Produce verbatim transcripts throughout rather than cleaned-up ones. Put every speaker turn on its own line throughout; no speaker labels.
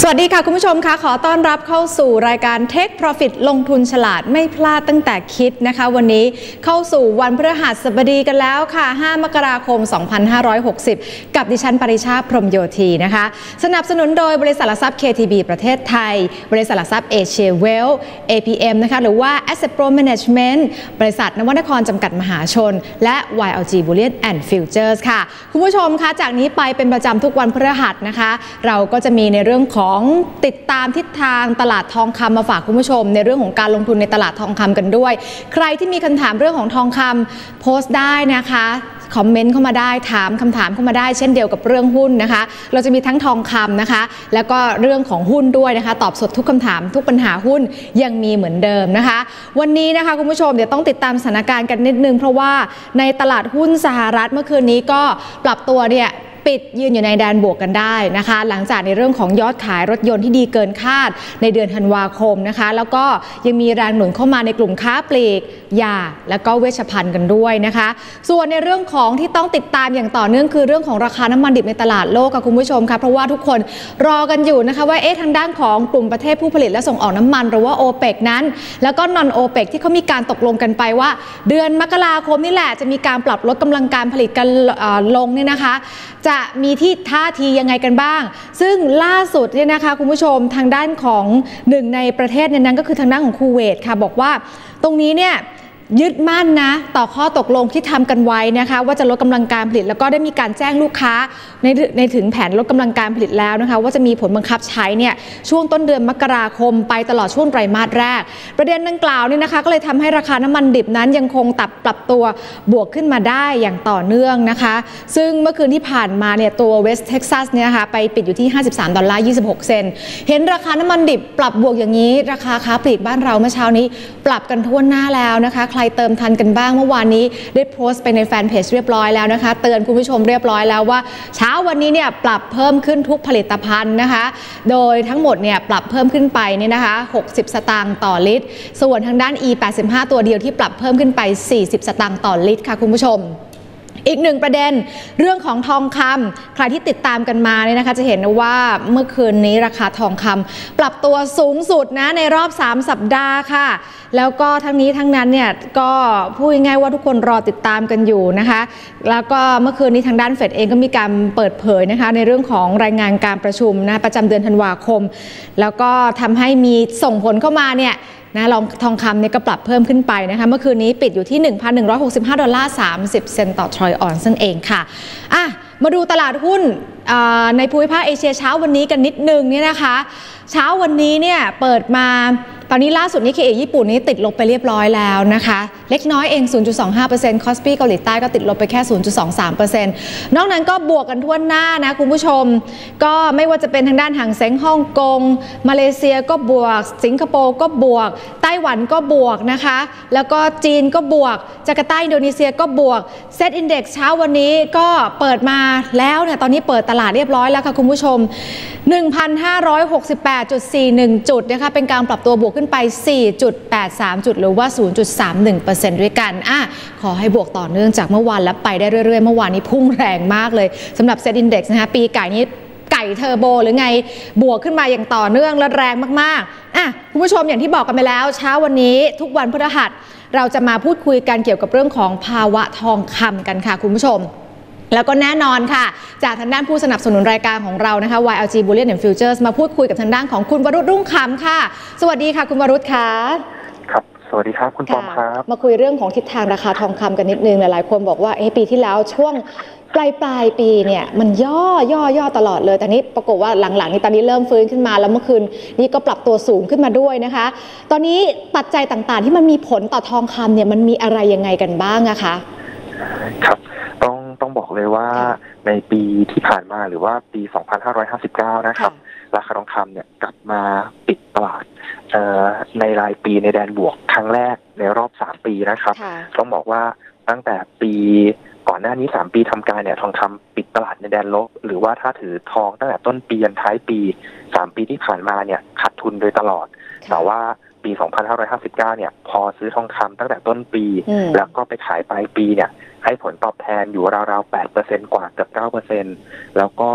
วัสดีค่ะคุณผู้ชมคะขอต้อนรับเข้าสู่รายการ Take Profit ลงทุนฉลาดไม่พลาดตั้งแต่คิดนะคะวันนี้เข้าสู่วันพฤหัสบดีกันแล้วค่ะห้ามกราคมสองพันห้าร้อยหกสิบกับดิฉันปริชาพรหมโยธีนะคะสนับสนุนโดยบริษัทหลักทรัพย์ เค ที บี ประเทศไทยบริษัทหลักทรัพย์เอเชียเวล เอ พี เอ็ม นะคะหรือว่า Asset Pro Management บริษัทนวนครจำกัดมหาชนและ วาย แอล จี Bullion and Futures ค่ะคุณผู้ชมคะจากนี้ไปเป็นประจำทุกวันพฤหัสนะคะเราก็จะมีในเรื่องของติดตามทิศทางตลาดทองคำมาฝากคุณผู้ชมในเรื่องของการลงทุนในตลาดทองคำกันด้วยใครที่มีคำถามเรื่องของทองคำโพสต์ได้นะคะคอมเมนต์เข้ามาได้ถามคำถามเข้ามาได้เช่นเดียวกับเรื่องหุ้นนะคะเราจะมีทั้งทองคำนะคะแล้วก็เรื่องของหุ้นด้วยนะคะตอบสดทุกคำถามทุกปัญหาหุ้นยังมีเหมือนเดิมนะคะวันนี้นะคะคุณผู้ชมเดี๋ยวต้องติดตามสถานการณ์กันนิดนึงเพราะว่าในตลาดหุ้นสหรัฐเมื่อคืนนี้ก็ปรับตัวเนี่ยปิดยืนอยู่ในแดนบวกกันได้นะคะหลังจากในเรื่องของยอดขายรถยนต์ที่ดีเกินคาดในเดือนธันวาคมนะคะแล้วก็ยังมีแรงหนุนเข้ามาในกลุ่มค้าปลีกยาและก็เวชภัณฑ์กันด้วยนะคะส่วนในเรื่องของที่ต้องติดตามอย่างต่อเนื่องคือเรื่องของราคาน้ำมันดิบในตลาดโลกค่ะคุณผู้ชมค่ะเพราะว่าทุกคนรอกันอยู่นะคะว่าเอ๊ะทางด้านของกลุ่มประเทศผู้ผลิตและส่งออกน้ำมันหรือว่า โอเปก นั้นแล้วก็ นอน โอเปก ที่เขามีการตกลงกันไปว่าเดือนมกราคมนี่แหละจะมีการปรับลดกำลังการผลิตกันลงเนี่ยนะคะจะมีที่ท่าทียังไงกันบ้างซึ่งล่าสุดเนี่ยนะคะคุณผู้ชมทางด้านของหนึ่งในประเทศนั้นก็คือทางด้านของคูเวตค่ะบอกว่าตรงนี้เนี่ยยึดมั่นนะต่อข้อตกลงที่ทำกันไว้นะคะว่าจะลดกำลังการผลิตแล้วก็ได้มีการแจ้งลูกค้าในในถึงแผนลดกำลังการผลิตแล้วนะคะว่าจะมีผลบังคับใช้เนี่ยช่วงต้นเดือนมกราคมไปตลอดช่วงไตรมาสแรกประเด็นดังกล่าวเนี่ยนะคะก็เลยทำให้ราคาน้ำมันดิบนั้นยังคงตับปรับตัวบวกขึ้นมาได้อย่างต่อเนื่องนะคะซึ่งเมื่อคืนที่ผ่านมาเนี่ยตัวเวสต์เท็กซัสเนี่ยนะคะไปปิดอยู่ที่ห้าสิบสามดอลลาร์ยี่สิบหกเซนต์เห็นราคาน้ำมันดิบปรับบวกอย่างนี้ราคาค้าปลีกบ้านเราเมื่อเช้านี้ปรับกันทั่วหน้าแล้วนะคะใครเติมทันกันบ้างเมื่อวานนี้ได้โพสต์ไปในแฟนเพจเรียบร้อยแล้วนะคะเตือนคุณผู้ชมเรียบร้อยแล้วว่าเช้าวันนี้เนี่ยปรับเพิ่มขึ้นทุกผลิตภัณฑ์นะคะโดยทั้งหมดเนี่ยปรับเพิ่มขึ้นไปเนี่ยนะคะหกสิบสตางค์ต่อลิตรส่วนทางด้าน อี แปดสิบห้า ตัวเดียวที่ปรับเพิ่มขึ้นไปสี่สิบสตางค์ต่อลิตรค่ะคุณผู้ชมอีกหนึ่งประเด็นเรื่องของทองคำใครที่ติดตามกันมาเนี่ยนะคะจะเห็นว่าเมื่อคืนนี้ราคาทองคำปรับตัวสูงสุดนะในรอบสามสัปดาห์ค่ะแล้วก็ทั้งนี้ทั้งนั้นเนี่ยก็พูดง่ายๆว่าทุกคนรอติดตามกันอยู่นะคะแล้วก็เมื่อคืนนี้ทางด้านเฟดเองก็มีการเปิดเผยนะคะในเรื่องของรายงานการประชุมนะประจำเดือนธันวาคมแล้วก็ทำให้มีส่งผลเข้ามาเนี่ยนะลองทองคำเนี่ยก็ปรับเพิ่มขึ้นไปนะคะเมื่อคืนนี้ปิดอยู่ที่ หนึ่งพันหนึ่งร้อยหกสิบห้าดอลลาร์สามสิบเซนต์ต่อทรอยออนซ์นั่นเองค่ะอ่ะมาดูตลาดหุ้นในภูมิภาคเอเชียเช้าวันนี้กันนิดนึงเนี่ยนะคะเช้าวันนี้เนี่ยเปิดมาตอนนี้ล่าสุดนี้ เค เอ ญี่ปุ่นนี้ติดลบไปเรียบร้อยแล้วนะคะเล็กน้อยเอง ศูนย์จุดสองห้าเปอร์เซ็นต์ คอสปีเกาหลีใต้ก็ติดลบไปแค่ ศูนย์จุดสองสามเปอร์เซ็นต์ นอกนั้นก็บวกกันทั่วหน้านะคุณผู้ชมก็ไม่ว่าจะเป็นทางด้านหางเส็งฮ่องกงมาเลเซียก็บวกสิงคโปร์ก็บวกไต้หวันก็บวกนะคะแล้วก็จีนก็บวกจาการ์ตาอินโดนีเซียก็บวกเซตอินเด็กซ์เช้าวันนี้ก็เปิดมาแล้วเนี่ยตอนนี้เปิดตลาดเรียบร้อยแล้วค่ะคุณผู้ชม หนึ่งพันห้าร้อยหกสิบแปดจุดสี่หนึ่ง จุดนะคะเป็นการปรับตัวบวกขึ้นไป สี่จุดแปดสาม จุดหรือว่า ศูนย์จุดสามหนึ่งเปอร์เซ็นต์ ด้วยกันอ่ะขอให้บวกต่อเนื่องจากเมื่อวานและไปได้เรื่อยๆเมื่อวานนี้พุ่งแรงมากเลยสำหรับเซ็ตอินเด็กซ์นะคะปีไก่นี้ไก่เทอร์โบหรือไงบวกขึ้นมาอย่างต่อเนื่องและแรงมากๆอ่ะคุณผู้ชมอย่างที่บอกกันไปแล้วเช้าวันนี้ทุกวันพฤหัสเราจะมาพูดคุยกันเกี่ยวกับเรื่องของภาวะทองคำกันค่ะคุณผู้ชมแล้วก็แน่นอนค่ะจากทางด้านผู้สนับสนุนรายการของเรานะคะ วาย แอล จี Bullion and Futures มาพูดคุยกับทางด้านของคุณวรุษรุ่งคำค่ะสวัสดีค่ะคุณวรุษค่ะ
ครับสวัสดีครับคุณปอมครับ
มาคุยเรื่องของทิศทางราคาทองคำกันนิดนึงหลายๆคนบอกว่าเอ๊ะปีที่แล้วช่วงปลายปลายปีเนี่ยมันย่อย่อย่อตลอดเลยแต่นี้ปรากฏว่าหลังๆนี้ตอนนี้เริ่มฟื้นขึ้นมาแล้วเมื่อคืนนี้ก็ปรับตัวสูงขึ้นมาด้วยนะคะตอนนี้ปัจจัยต่างๆที่มันมีผลต่อทองคำเนี่ยมันมีอะไรยังไงกันบ้างอะคะ
ครับต้องต้องบอกเลยว่าในปีที่ผ่านมาหรือว่าปีสองพันห้าร้อยห้าสิบเก้านะครับราคาทองคำเนี่ยกลับมาปิดตลาดในรายปีในแดนบวกครั้งแรกในรอบสามปีนะครับต้องบอกว่าตั้งแต่ปีก่อนหน้านี้สามปีทำการเนี่ยทองคำปิดตลาดในแดนลบหรือว่าถ้าถือทองตั้งแต่ต้นปียันท้ายปีสามปีที่ผ่านมาเนี่ยขาดทุนโดยตลอดแต่ว่าปีสองพันห้าร้อยห้าสิบเก้าเนี่ยพอซื้อทองคำตั้งแต่ต้นปีแล้วก็ไปขายปลายปีเนี่ยให้ผลตอบแทนอยู่ราวๆ แปดเปอร์เซ็นต์ กว่าเกือบ เก้าเปอร์เซ็นต์ แล้วก็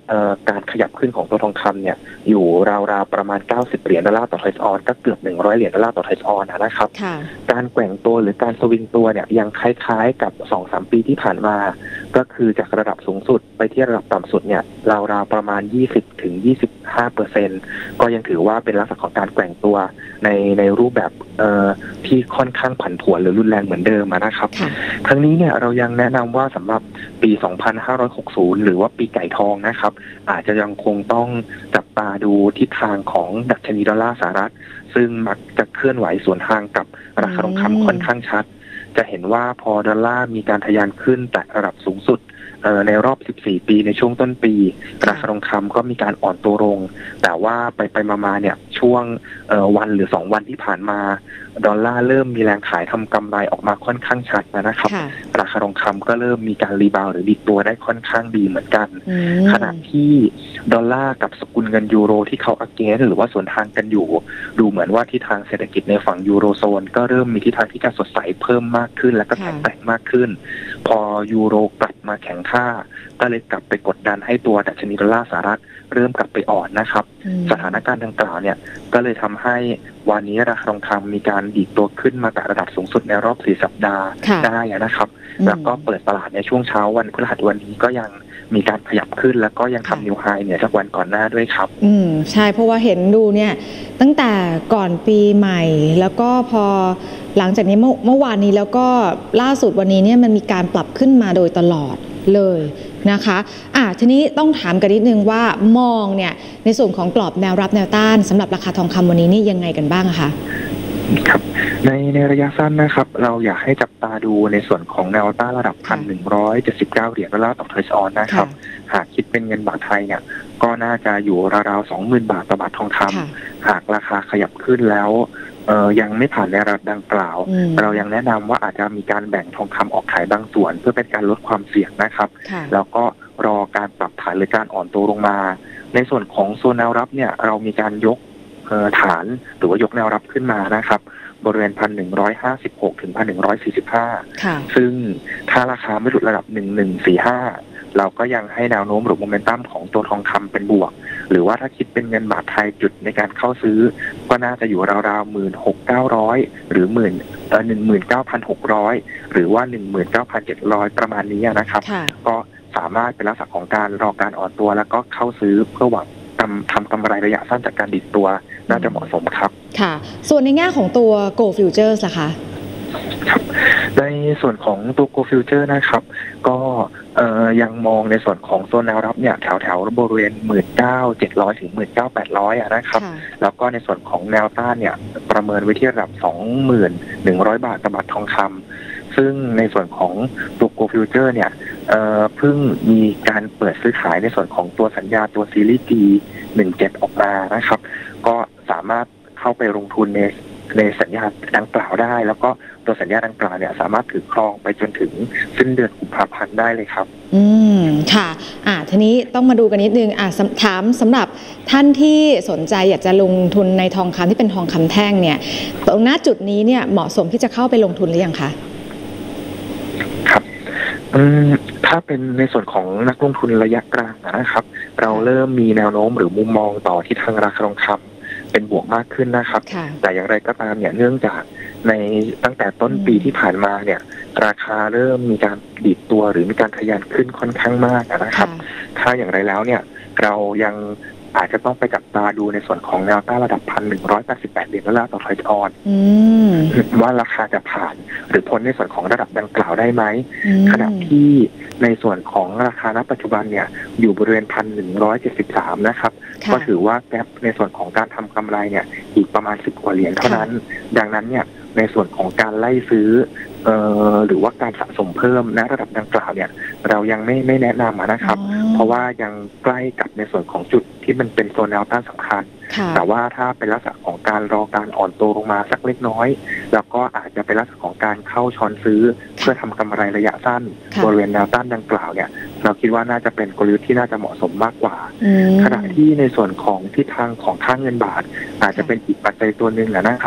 การขยับขึ้นของตัวทองคำเนี่ยอยู่ราวๆประมาณเก้าสิบเหรียญดอลลาร์ต่อทอยส์ออนก็เกือบหนึ่งร้อยเหรียญดอลลาร์ต่อทอยส์ออนนะครับการแกว่งตัวหรือการสวิงตัวเนี่ยยังคล้ายๆกับ สองถึงสาม ปีที่ผ่านมาก็คือจากระดับสูงสุดไปที่ระดับต่ำสุดเนี่ยราวๆประมาณ ยี่สิบถึงยี่สิบห้าเปอร์เซ็นต์ ก็ยังถือว่าเป็นลักษณะของการแกว่งตัวในในรูปแบบที่ค่อนข้างผันผวนหรือรุนแรงเหมือนเดิมนะครับทั้งนี้เนี่ยเรายังแนะนำว่าสำหรับปีสองพันห้าร้อยหกสิบหรือว่าปีไก่ทองนะครับอาจจะยังคงต้องจับตาดูทิศทางของดัชนีดอลลาร์สหรัฐซึ่งมักจะเคลื่อนไหวสวนทางกับราคาทองคำค่อนข้างชัดจะเห็นว่าพอดอลลาร์มีการทะยานขึ้นแต่ระดับสูงสุดในรอบสิบสี่ปีในช่วงต้นปีราคาทองคำก็มีการอ่อนตัวลงแต่ว่าไปไปมาๆเนี่ยช่วงวันหรือสองวันที่ผ่านมาดอลลาร์เริ่มมีแรงขายทำกำไรออกมาค่อนข้างชัดนะครับราคาทองคำก็เริ่มมีการรีบาวหรือดีตัวได้ค่อนข้างดีเหมือนกันขณะที่ดอลลาร์กับสกุลเงินยูโรที่เขาอัเกนหรือว่าสวนทางกันอยู่ดูเหมือนว่าทิศทางเศรษฐกิจในฝั่งยูโรโซนก็เริ่มมีทิศทางที่จะสดใสเพิ่มมากขึ้นและก็แข็งแกร่งมากขึ้นพอยูโรกลับมาแข็งค่าก็เลยกลับไปกดดันให้ตัวดัชนีดอลลาร์สหรัฐเริ่มกลับไปอ่อนนะครับสถานการณ์ดังกล่าวเนี่ยก็เลยทำให้วันนี้ราคาทองคำมีการดีดตัวขึ้นมาแต่ระดับสูงสุดในรอบสี่สัปดาห์ได้นะครับแล้วก็เปิดตลาดในช่วงเช้าวันพฤหัสวันนี้ก็ยังมีการขยับขึ้นแล้วก็ยังทำนิวไฮเนี่ยจากวันก่อนหน้าด้วยครับ
อืมใช่เพราะว่าเห็นดูเนี่ยตั้งแต่ก่อนปีใหม่แล้วก็พอหลังจากนี้เมื่อวานนี้แล้วก็ล่าสุดวันนี้เนี่ยมันมีการปรับขึ้นมาโดยตลอดเลยนะคะอ่ะทีนี้ต้องถามกันนิดนึงว่ามองเนี่ยในส่วนของกรอบแนวรับแนวต้านสำหรับราคาทองคำวันนี้นี่ยังไงกันบ้างคะ
ครับในในระยะสั้นนะครับเราอยากให้จับตาดูในส่วนของแนวต้านระดับ หนึ่งพันหนึ่งร้อยเจ็ดสิบเก้า เหรียญดอลลาร์ต่อทอยส์ออนนะครับหากคิดเป็นเงินบาทไทยเนี่ยก็น่าจะอยู่ราวๆ สองหมื่น บาทต่อบาททองคำหากราคาขยับขึ้นแล้วเอ่อยังไม่ผ่านในระดับดังกล่าวเรายังแนะนำว่าอาจจะมีการแบ่งทองคำออกขายบางส่วนเพื่อเป็นการลดความเสี่ยงนะครับแล้วก็รอการปรับฐานหรือการอ่อนตัวลงมาในส่วนของโซนแนวรับเนี่ยเรามีการยกฐานหรือว่ายกแนวรับขึ้นมานะครับบริเวณ หนึ่งพันหนึ่งร้อยห้าสิบหก ถึง หนึ่งพันหนึ่งร้อยสี่สิบห้า ซึ่งถ้าราคาไม่หลุดระดับหนึ่งพันหนึ่งร้อยสี่สิบห้าเราก็ยังให้แนวโน้มหรือโมเมนตัมของตัวทองคำเป็นบวกหรือว่าถ้าคิดเป็นเงินบาทไทยจุดในการเข้าซื้อก็น่าจะอยู่ราวๆ หนึ่งหมื่นหกพันเก้าร้อย หรือหมื่นเอ่อ หนึ่งหมื่นเก้าพันหกร้อย หรือว่า หนึ่งหมื่นเก้าพันเจ็ดร้อย ประมาณนี้นะครับก็สามารถเป็นลักษณะของการรอการอ่อนตัวแล้วก็เข้าซื้อเพื่อหวังทำกำไรระยะสั้นจากการดิดตัวน่าจะเหมาะสมครับ
ค่ะส่วนในแง่ของตัว Gold Futures ล่ะคะ
ครับในส่วนของตัว Gold Future นะครับก็ยังมองในส่วนของโซนแนวรับเนี่ยแถวแถวบริเวณ หนึ่งหมื่นเก้าพันเจ็ดร้อย ถึง หนึ่งหมื่นเก้าพันแปดร้อย อ่ะนะครับแล้วก็ในส่วนของแนวต้านเนี่ยประเมินไว้ที่ระดับ สองหมื่นหนึ่งร้อย บาทต่อบาททองคำซึ่งในส่วนของตัว Gold Future เนี่ยเพิ่งมีการเปิดซื้อขายในส่วนของตัวสัญญาตัวซีรีส์ ดี สิบเจ็ด ออกมานะครับก็สามารถเข้าไปลงทุนในในสัญญาดังกล่าวได้แล้วก็ตัวสัญญาดังกล่าวเนี่ยสามารถถือครองไปจนถึงสิ้นเดือนกุมภาพันธ์ได้เลยครับ
อืมค่ะอ่าทีนี้ต้องมาดูกันนิดนึงอ่าถามสำหรับท่านที่สนใจอยากจะลงทุนในทองคำที่เป็นทองคำแท่งเนี่ยตรงหน้าจุดนี้เนี่ยเหมาะสมที่จะเข้าไปลงทุนหรือยังคะ
ครับอืมถ้าเป็นในส่วนของนักลงทุนระยะกลางนะครับเราเริ่มมีแนวโน้มหรือมุมมองต่อที่ทางราคาทองคำเป็นบวกมากขึ้นนะครับแต่อย่างไรก็ตามเนี่ยเนื่องจากในตั้งแต่ต้นปีที่ผ่านมาเนี่ยราคาเริ่มมีการดีดตัวหรือมีการทะยานขึ้นค่อนข้างมากนะครับถ้าอย่างไรแล้วเนี่ยเรายังอาจจะต้องไปจับตาดูในส่วนของแนวต้านระดับ หนึ่งพันหนึ่งร้อยแปดสิบแปด เหรียญดอลลาร์ต่อทอยส์ออนว่าราคาจะผ่านหรือพ้นในส่วนของระดับดังกล่าวได้ไหมขณะที่ในส่วนของราคาณปัจจุบันเนี่ยอยู่บริเวณ หนึ่งพันหนึ่งร้อยเจ็ดสิบสาม นะครับก็ถือว่าแกปในส่วนของการทำกำไรเนี่ยอีกประมาณสิบกว่าเหรียญเท่านั้นดังนั้นเนี่ยในส่วนของการไล่ซื้อเอ่อหรือว่าการสะสมเพิ่มณระดับดังกล่าวเนี่ยเรายังไม่ไม่แนะนำนะครับเพราะว่ายังใกล้กับในส่วนของจุดที่มันเป็นโซนแนวต้านสำคัญแต่ว่าถ้าเป็นลักษณะของการรอการอ่อนตัวลงมาสักเล็กน้อยแล้วก็อาจจะเป็นลักษณะของการเข้าช้อนซื้อเพื่อทำกำไรระยะสั้นบริเวณแนวต้านดังกล่าวเนี่ยเราคิดว่าน่าจะเป็นกลยุทธ์ที่น่าจะเหมาะสมมากกว่าขณะที่ในส่วนของทิศทางของค่าเงินบาทอาจจะเป็นอีกปัจจัยตัวหนึ่งนะครับท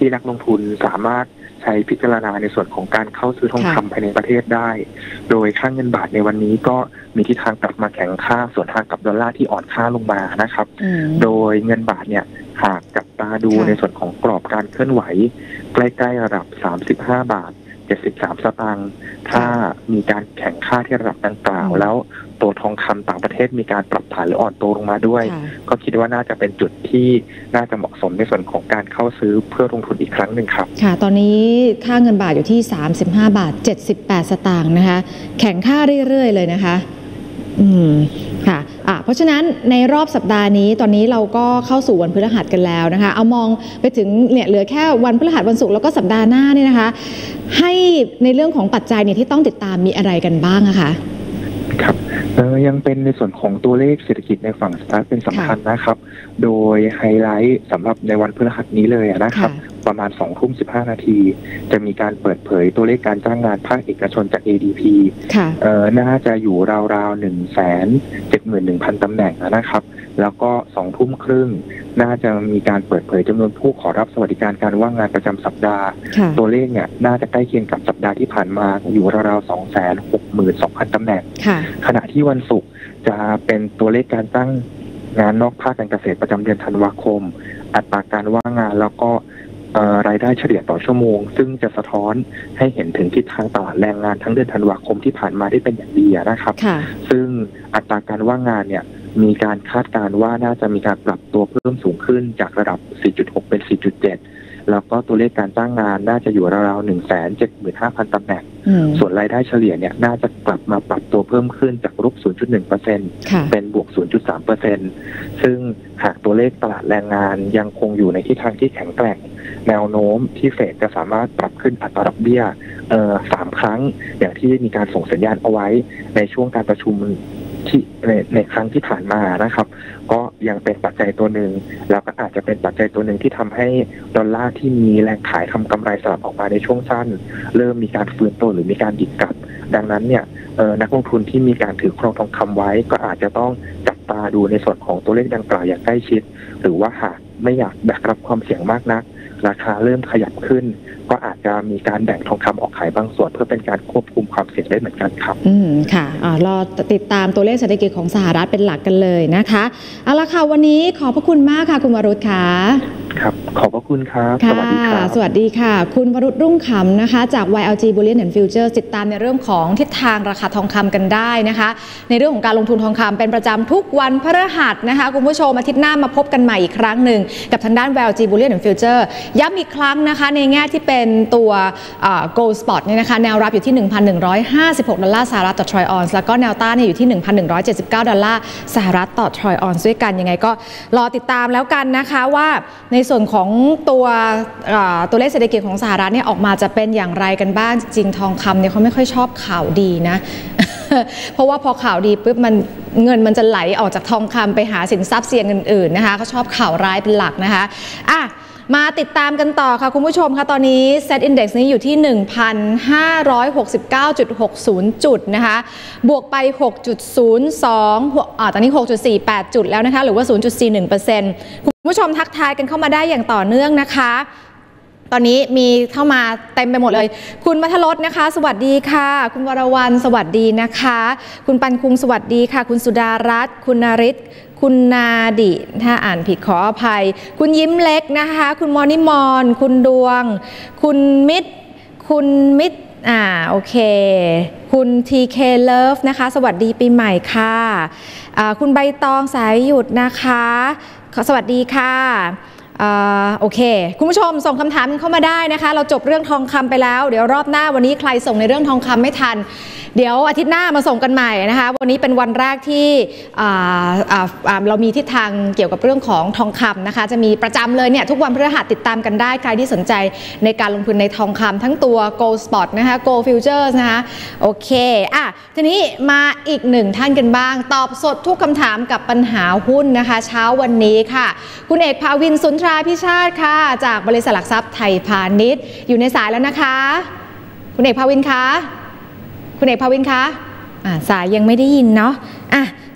ที่นักลงทุนสามารถใช้พิจารณาในส่วนของการเข้าซื้อทองคำภายในประเทศได้โดยค่าเงินบาทในวันนี้ก็มีทิศทางกลับมาแข็งค่าส่วนทางกับดอลลาร์ที่อ่อนค่าลงมานะครับโดยเงินบาทเนี่ยหากจับตาดูในส่วนของกรอบการเคลื่อนไหวใกล้ๆระดับสามสิบห้าบาทเจ็ดสิบสามสตางค์ถ้ามีการแข่งค่าที่ระดับดังกล่าวแล้วตัวทองคำต่างประเทศมีการปรับฐานหรืออ่อนตัวลงมาด้วยก็คิดว่าน่าจะเป็นจุดที่น่าจะเหมาะสมในส่วนของการเข้าซื้อเพื่อลงทุนอีกครั้งหนึ่งครับ
ค่ะตอนนี้ค่าเงินบาทอยู่ที่สามสิบห้าบาทเจ็ดสิบแปดสตางค์นะคะแข่งค่าเรื่อยๆเลยนะคะอืมค่ะอ่ะเพราะฉะนั้นในรอบสัปดาห์นี้ตอนนี้เราก็เข้าสู่วันพฤหัสกันแล้วนะคะเอามองไปถึงเนี่ยเหลือแค่วันพฤหัสวันศุกร์แล้วก็สัปดาห์หน้าเนี่ยนะคะให้ในเรื่องของปัจจัยเนี่ยที่ต้องติดตามมีอะไรกันบ้างอะคะ
ครับเอ่อยังเป็นในส่วนของตัวเลขเศรษฐกิจในฝั่งสหรัฐเป็นสำคัญนะครับโดยไฮไลท์สำหรับในวันพฤหัสนี้เลยนะครับประมาณสองทุ่มสิบห้านาทีจะมีการเปิดเผยตัวเลขการจ้างงานภาคเอกชนจาก เอ ดี พี เอ่อน่าจะอยู่ราวๆหนึ่งแสนเจ็ดหมื่นหนึ่งพันตำแหน่งนะครับแล้วก็สองทุ่มครึ่งน่าจะมีการเปิดเผยจำนวนผู้ขอรับสวัสดิการการว่างงานประจำสัปดาห์ตัวเลขเนี่ยน่าจะใกล้เคียงกับสัปดาห์ที่ผ่านมาอยู่ราวๆสองแสนหกหมื่นสองพันตำแหน่งขณะที่วันศุกร์จะเป็นตัวเลขการจ้างงานนอกภาคการเกษตรประจำเดือนธันวาคมอัตราการว่างงานแล้วก็รายได้เฉลี่ยต่อชั่วโมงซึ่งจะสะท้อนให้เห็นถึงทิศทางตลาดแรงงานทั้งเดือนธันวาคมที่ผ่านมาได้เป็นอย่างดีนะครับซึ่งอัตราการว่างงานเนี่ยมีการคาดการณ์ว่าน่าจะมีการปรับตัวเพิ่มสูงขึ้นจากระดับ สี่จุดหก เป็น สี่จุดเจ็ด แล้วก็ตัวเลขการจ้างงานน่าจะอยู่ราวๆ หนึ่งแสนเจ็ดหมื่นห้าพัน ตำแหน่งส่วนรายได้เฉลี่ยเนี่ยน่าจะกลับมาปรับตัวเพิ่มขึ้นจากลบ ศูนย์จุดหนึ่งเปอร์เซ็นต์ เป็นบวก ศูนย์จุดสามเปอร์เซ็นต์ ซึ่งหากตัวเลขตลาดแรงงานยังคงอยู่ในทิศทางที่แข็งแกร่งแนวโน้มที่เฟดจะสามารถปรับขึ้นอัตราดอกเบี้ยเอ่อสามครั้งอย่างที่มีการส่งสัญญาณเอาไว้ในช่วงการประชุมที่ในในครั้งที่ผ่านมานะครับก็ยังเป็นปัจจัยตัวหนึ่งแล้วก็อาจจะเป็นปัจจัยตัวหนึ่งที่ทำให้ดอลลาร์ที่มีแรงขายทำกำไรสลับออกมาในช่วงสั้นเริ่มมีการฟื้นตัวหรือมีการดิดกลับดังนั้นเนี่ยนักลงทุนที่มีการถือครองทองคำไว้ก็อาจจะต้องจับตาดูในส่วนของตัวเลขดังกล่าวอย่างใกล้ชิดหรือว่าหากไม่อยากแบกรับความเสี่ยงมากนักราคาเริ่มขยับขึ้นก็อาจจะมีการแบ่งทองคำออกขายบางส่วนเพื่อเป็นการควบคุมความเสี่ยงได้เหมือนกันครับ
อืมค่ะอ่ารอติดตามตัวเลขเศรษฐกิจของสหรัฐเป็นหลักกันเลยนะคะเอาละค่ะวันนี้ขอบพระคุณมากค่ะคุณวรุษค่ะ
ครับขอบพระคุณครับ
สวัสดีค่ะสวัสดีค่ะคุณวรุษรุ่งขำนะคะจาก วาย แอล จี Bullion and Futures ติดตามในเรื่องของทิศทางราคาทองคำกันได้นะคะในเรื่องของการลงทุนทองคำเป็นประจำทุกวันพฤหัสนะคะคุณผู้ชมอาทิตย์หน้ามาพบกันใหม่อีกครั้งหนึ่งกับทางด้าน วาย แอล จี Bullion and Futures ย้ำอีกครั้งนะคะในแง่ที่เป็นตัว Gold Spot เนี่ยนะคะแนวรับอยู่ที่ หนึ่งพันหนึ่งร้อยห้าสิบหก ดอลลาร์สหรัฐต่อทรอยออนซ์แล้วก็แนวต้านอยู่ที่ หนึ่งพันหนึ่งร้อยเจ็ดสิบเก้า ดอลลาร์สหรัฐต่อทรอยออนซ์ด้วยกันยังไงก็รอติดตามแล้วกันนะคะว่าในส่วนของตัวตัวเลขเศรษฐกิจของสหรัฐเนี่ยออกมาจะเป็นอย่างไรกันบ้างจริงทองคำเนี่ยเขาไม่ค่อยชอบข่าวดีนะ เพราะว่าพอข่าวดีปุ๊บมันเงินมันจะไหลออกจากทองคำไปหาสินทรัพย์เสี่ยงอื่นๆนะคะเขาชอบข่าวร้ายเป็นหลักนะคะอ่ะมาติดตามกันต่อค่ะคุณผู้ชมค่ะตอนนี้ Set Index นี้อยู่ที่ หนึ่งพันห้าร้อยหกสิบเก้าจุดหกศูนย์ จุดนะคะบวกไป หกจุดศูนย์สอง อ่าตอนนี้ หกจุดสี่แปด จุดแล้วนะคะหรือว่า ศูนย์จุดสี่หนึ่งเปอร์เซ็นต์ คุณผู้ชมทักทายกันเข้ามาได้อย่างต่อเนื่องนะคะตอนนี้มีเข้ามาเต็มไปหมดเลยคุณมัทรสนะคะสวัสดีค่ะคุณวรวรรณสวัสดีนะคะคุณปันคุงสวัสดีค่ะคุณสุดารัตน์คุณนาริศคุณนาดิถ้าอ่านผิดขออภัยคุณยิ้มเล็กนะคะคุณมอนิมอนคุณดวงคุณมิตรคุณมิตรอ่าโอเคคุณ ที เค Love นะคะสวัสดีปีใหม่ค่ะคุณใบตองสายหยุดนะคะสวัสดีค่ะโอเคคุณผู้ชมส่งคำถามเข้ามาได้นะคะเราจบเรื่องทองคำไปแล้วเดี๋ยวรอบหน้าวันนี้ใครส่งในเรื่องทองคำไม่ทันเดี๋ยวอาทิตย์หน้ามาส่งกันใหม่นะคะวันนี้เป็นวันแรกที่เรามีทิศทางเกี่ยวกับเรื่องของทองคำนะคะจะมีประจำเลยเนี่ยทุกวันพฤหัสติดตามกันได้ใครที่สนใจในการลงทุนในทองคำทั้งตัว Gold Spot นะคะ Gold Futures นะคะโอเคอ่ะทีนี้มาอีกหนึ่งท่านกันบ้างตอบสดทุกคำถามกับปัญหาหุ้นนะคะเช้าวันนี้ค่ะคุณเอกภาวินสุนทราพิชาติค่ะจากบริษัทหลักทรัพย์ไทยพาณิชย์อยู่ในสายแล้วนะคะคุณเอกภาวินคะคุณเอกภาวินคะอ่าสายยังไม่ได้ยินเนาะอ่ะ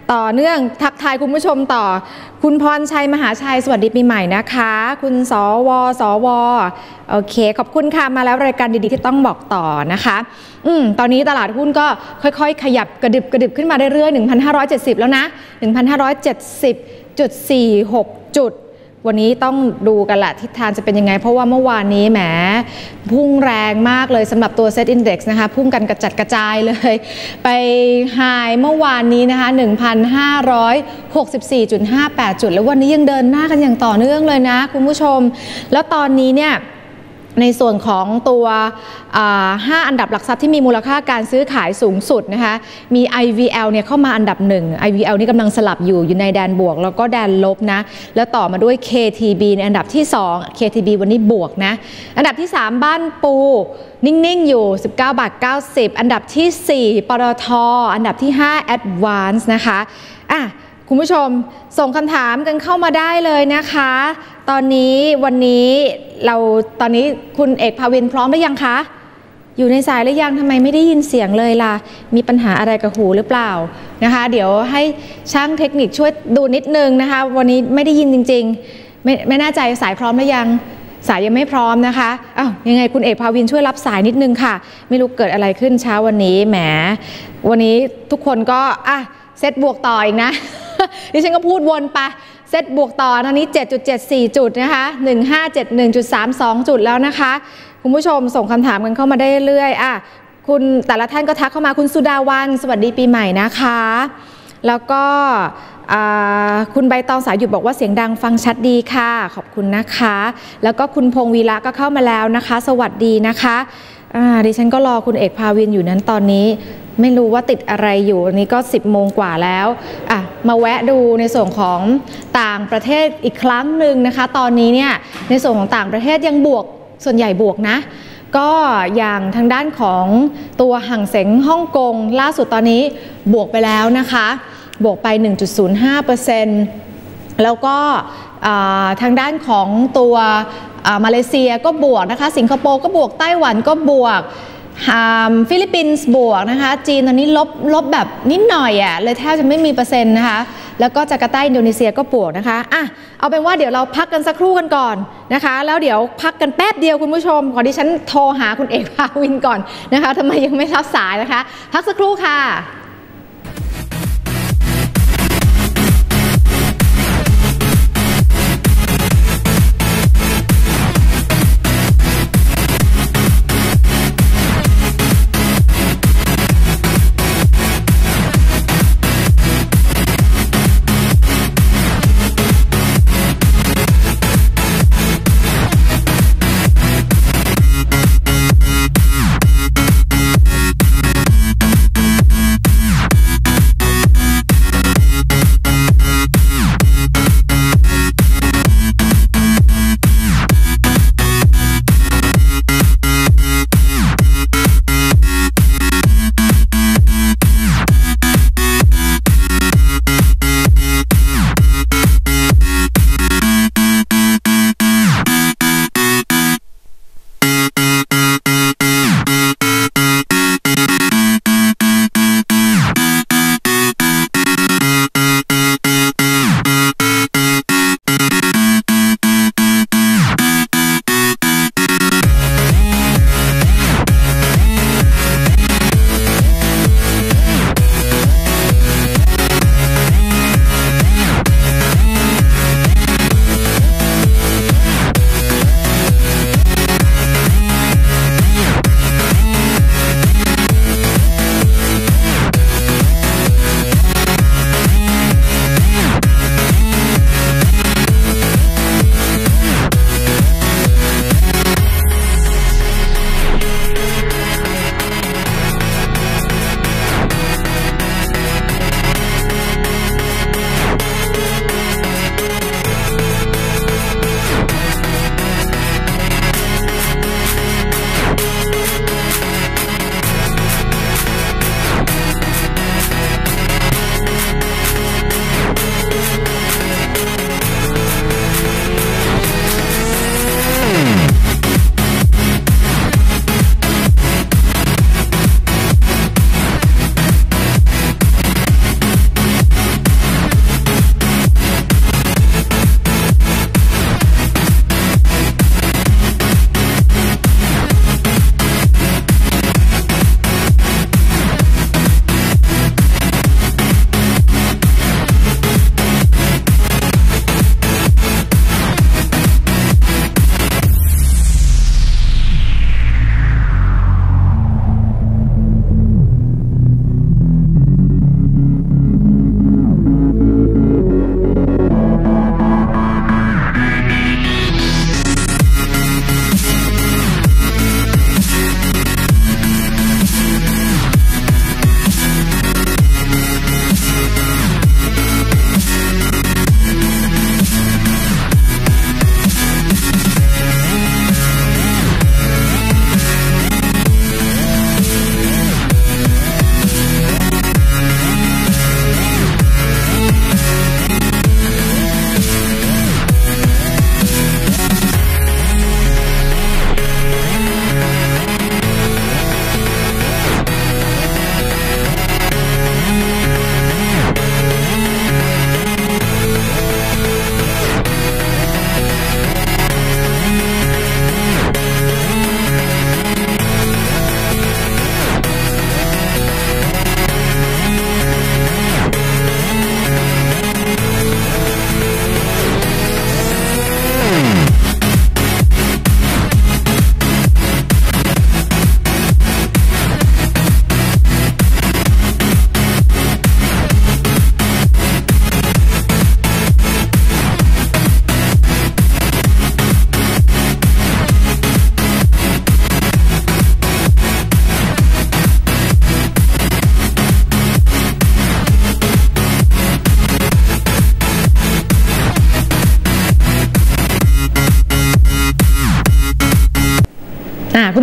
ต่อเนื่องทักทายคุณผู้ชมต่อคุณพรชัยมหาชัยสวัสดีปีใหม่นะคะคุณสวสวโอเคขอบคุณค่ะมาแล้วรายการดีๆที่ต้องบอกต่อนะคะอืมตอนนี้ตลาดหุ้นก็ค่อยๆขยับกระดิบกระดิบขึ้นมาเรื่อยๆ หนึ่งพันห้าร้อยเจ็ดสิบ แล้วนะ หนึ่งพันห้าร้อยเจ็ดสิบจุดสี่หก จุดวันนี้ต้องดูกันละทิศทางจะเป็นยังไงเพราะว่าเมื่อวานนี้แหมพุ่งแรงมากเลยสำหรับตัว เซ็ต Index นะคะพุ่งกันกระจัดกระจายเลยไปไฮเมื่อวานนี้นะคะ หนึ่งพันห้าร้อยหกสิบสี่จุดห้าแปด จุดแล้ววันนี้ยังเดินหน้ากันอย่างต่อเนื่องเลยนะคุณผู้ชมแล้วตอนนี้เนี่ยในส่วนของตัวห้าอันดับหลักทรัพย์ที่มีมูลค่าการซื้อขายสูงสุดนะคะมี ไอ วี แอล เนี่ยเข้ามาอันดับหนึ่ง ไอ วี แอล นี่กำลังสลับอยู่อยู่ในแดนบวกแล้วก็แดนลบนะแล้วต่อมาด้วย เค ที บี ในอันดับที่สอง เค ที บี วันนี้บวกนะอันดับที่สามบ้านปูนิ่งๆอยู่สิบเก้าบาทเก้าสิบอันดับที่สี่ปตท.อันดับที่ห้า Advance นะคะอ่ะคุณผู้ชมส่งคำถามกันเข้ามาได้เลยนะคะตอนนี้วันนี้เราตอนนี้คุณเอกภาวินพร้อมหรือยังคะอยู่ในสายหรือยังทำไมไม่ได้ยินเสียงเลยล่ะมีปัญหาอะไรกับหูหรือเปล่านะคะเดี๋ยวให้ช่างเทคนิคช่วยดูนิดนึงนะคะวันนี้ไม่ได้ยินจริงๆไม่ไม่แน่ใจสายพร้อมหรือยังสายยังไม่พร้อมนะคะอ้าวยังไงคุณเอกภาวินช่วยรับสายนิดนึงค่ะไม่รู้เกิดอะไรขึ้นเช้าวันนี้แหมวันนี้ทุกคนก็อ่ะเซตบวกต่ออีกนะดิฉันก็พูดวนไปเซตบวกต่อตอนนี้ เจ็ดจุดเจ็ดสี่ จุดนะคะหนึ่งพันห้าร้อยเจ็ดสิบเอ็ดจุดสามสอง จุดแล้วนะคะคุณผู้ชมส่งคำถามกันเข้ามาได้เรื่อยๆอ่ะคุณแต่ละท่านก็ทักเข้ามาคุณสุดาวันสวัสดีปีใหม่นะคะแล้วก็คุณใบตองสายหยุดบอกว่าเสียงดังฟังชัดดีค่ะขอบคุณนะคะแล้วก็คุณพงวีระก็เข้ามาแล้วนะคะสวัสดีนะคะอ่าดิฉันก็รอคุณเอกภาวินอยู่นั้นตอนนี้ไม่รู้ว่าติดอะไรอยู่อันนี้ก็สิบโมงกว่าแล้วอ่ะมาแวะดูในส่วนของต่างประเทศอีกครั้งหนึ่งนะคะตอนนี้เนี่ยในส่วนของต่างประเทศยังบวกส่วนใหญ่บวกนะก็อย่างทางด้านของตัวหั่งเส็งฮ่องกงล่าสุดตอนนี้บวกไปแล้วนะคะบวกไป หนึ่งจุดศูนย์ห้าเปอร์เซ็นต์ แล้วก็ทางด้านของตัวมาเลเซียก็บวกนะคะสิงคโปร์ก็บวกไต้หวันก็บวกฟิลิปปินส์บวกนะคะจีนตอนนี้ลบลบแบบนิดหน่อยอ่ะเลยแทบจะไม่มีเปอร์เซ็นต์นะคะแล้วก็จาการ์ตาอินโดนีเซียก็บวกนะคะอ่ะเอาเป็นว่าเดี๋ยวเราพักกันสักครู่กันก่อนนะคะแล้วเดี๋ยวพักกันแป๊บเดียวคุณผู้ชมขอดิฉันโทรหาคุณเอกภาวินก่อนนะคะทำไมยังไม่รับสายนะคะพักสักครู่ค่ะ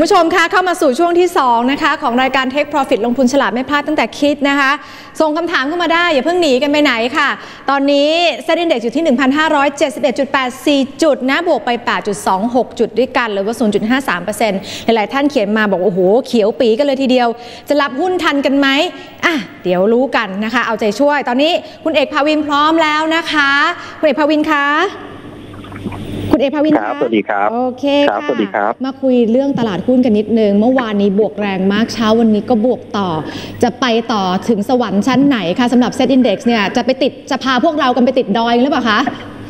ผู้ชมคะเข้ามาสู่ช่วงที่สองนะคะของรายการ Take Profit ลงทุนฉลาดไม่พลาดตั้งแต่คิดนะคะส่งคำถามเข้ามาได้อย่าเพิ่งหนีกันไปไหนค่ะตอนนี้เซ็น Index อยู่ที่ หนึ่งพันห้าร้อยเจ็ดสิบเอ็ดจุดแปดสี่ จุดนะบวกไป แปดจุดสองหก จุดด้วยกันหรือว่า ศูนย์จุดห้าสามเปอร์เซ็นต์ หลายๆท่านเขียนมาบอกโอ้โหเขียวปีกันเลยทีเดียวจะรับหุ้นทันกันไหมอ่ะเดี๋ยวรู้กันนะคะเอาใจช่วยตอนนี้คุณเอกภาวินพร้อมแล้วนะคะคุณเอกภาวินคะคุณเอกภาวิน
ครับสวัสดีครับ
โอเคค่ะ
สวัสดีครับ
มาคุยเรื่องตลาดหุ้นกันนิดนึงเมื่อวานนี้บวกแรงมากเช้าวันนี้ก็บวกต่อจะไปต่อถึงสวรรค์ชั้นไหนคะสำหรับ Set Index เนี่ยจะไปติดจะพาพวกเรากันไปติดดอยหรือเปล่าคะ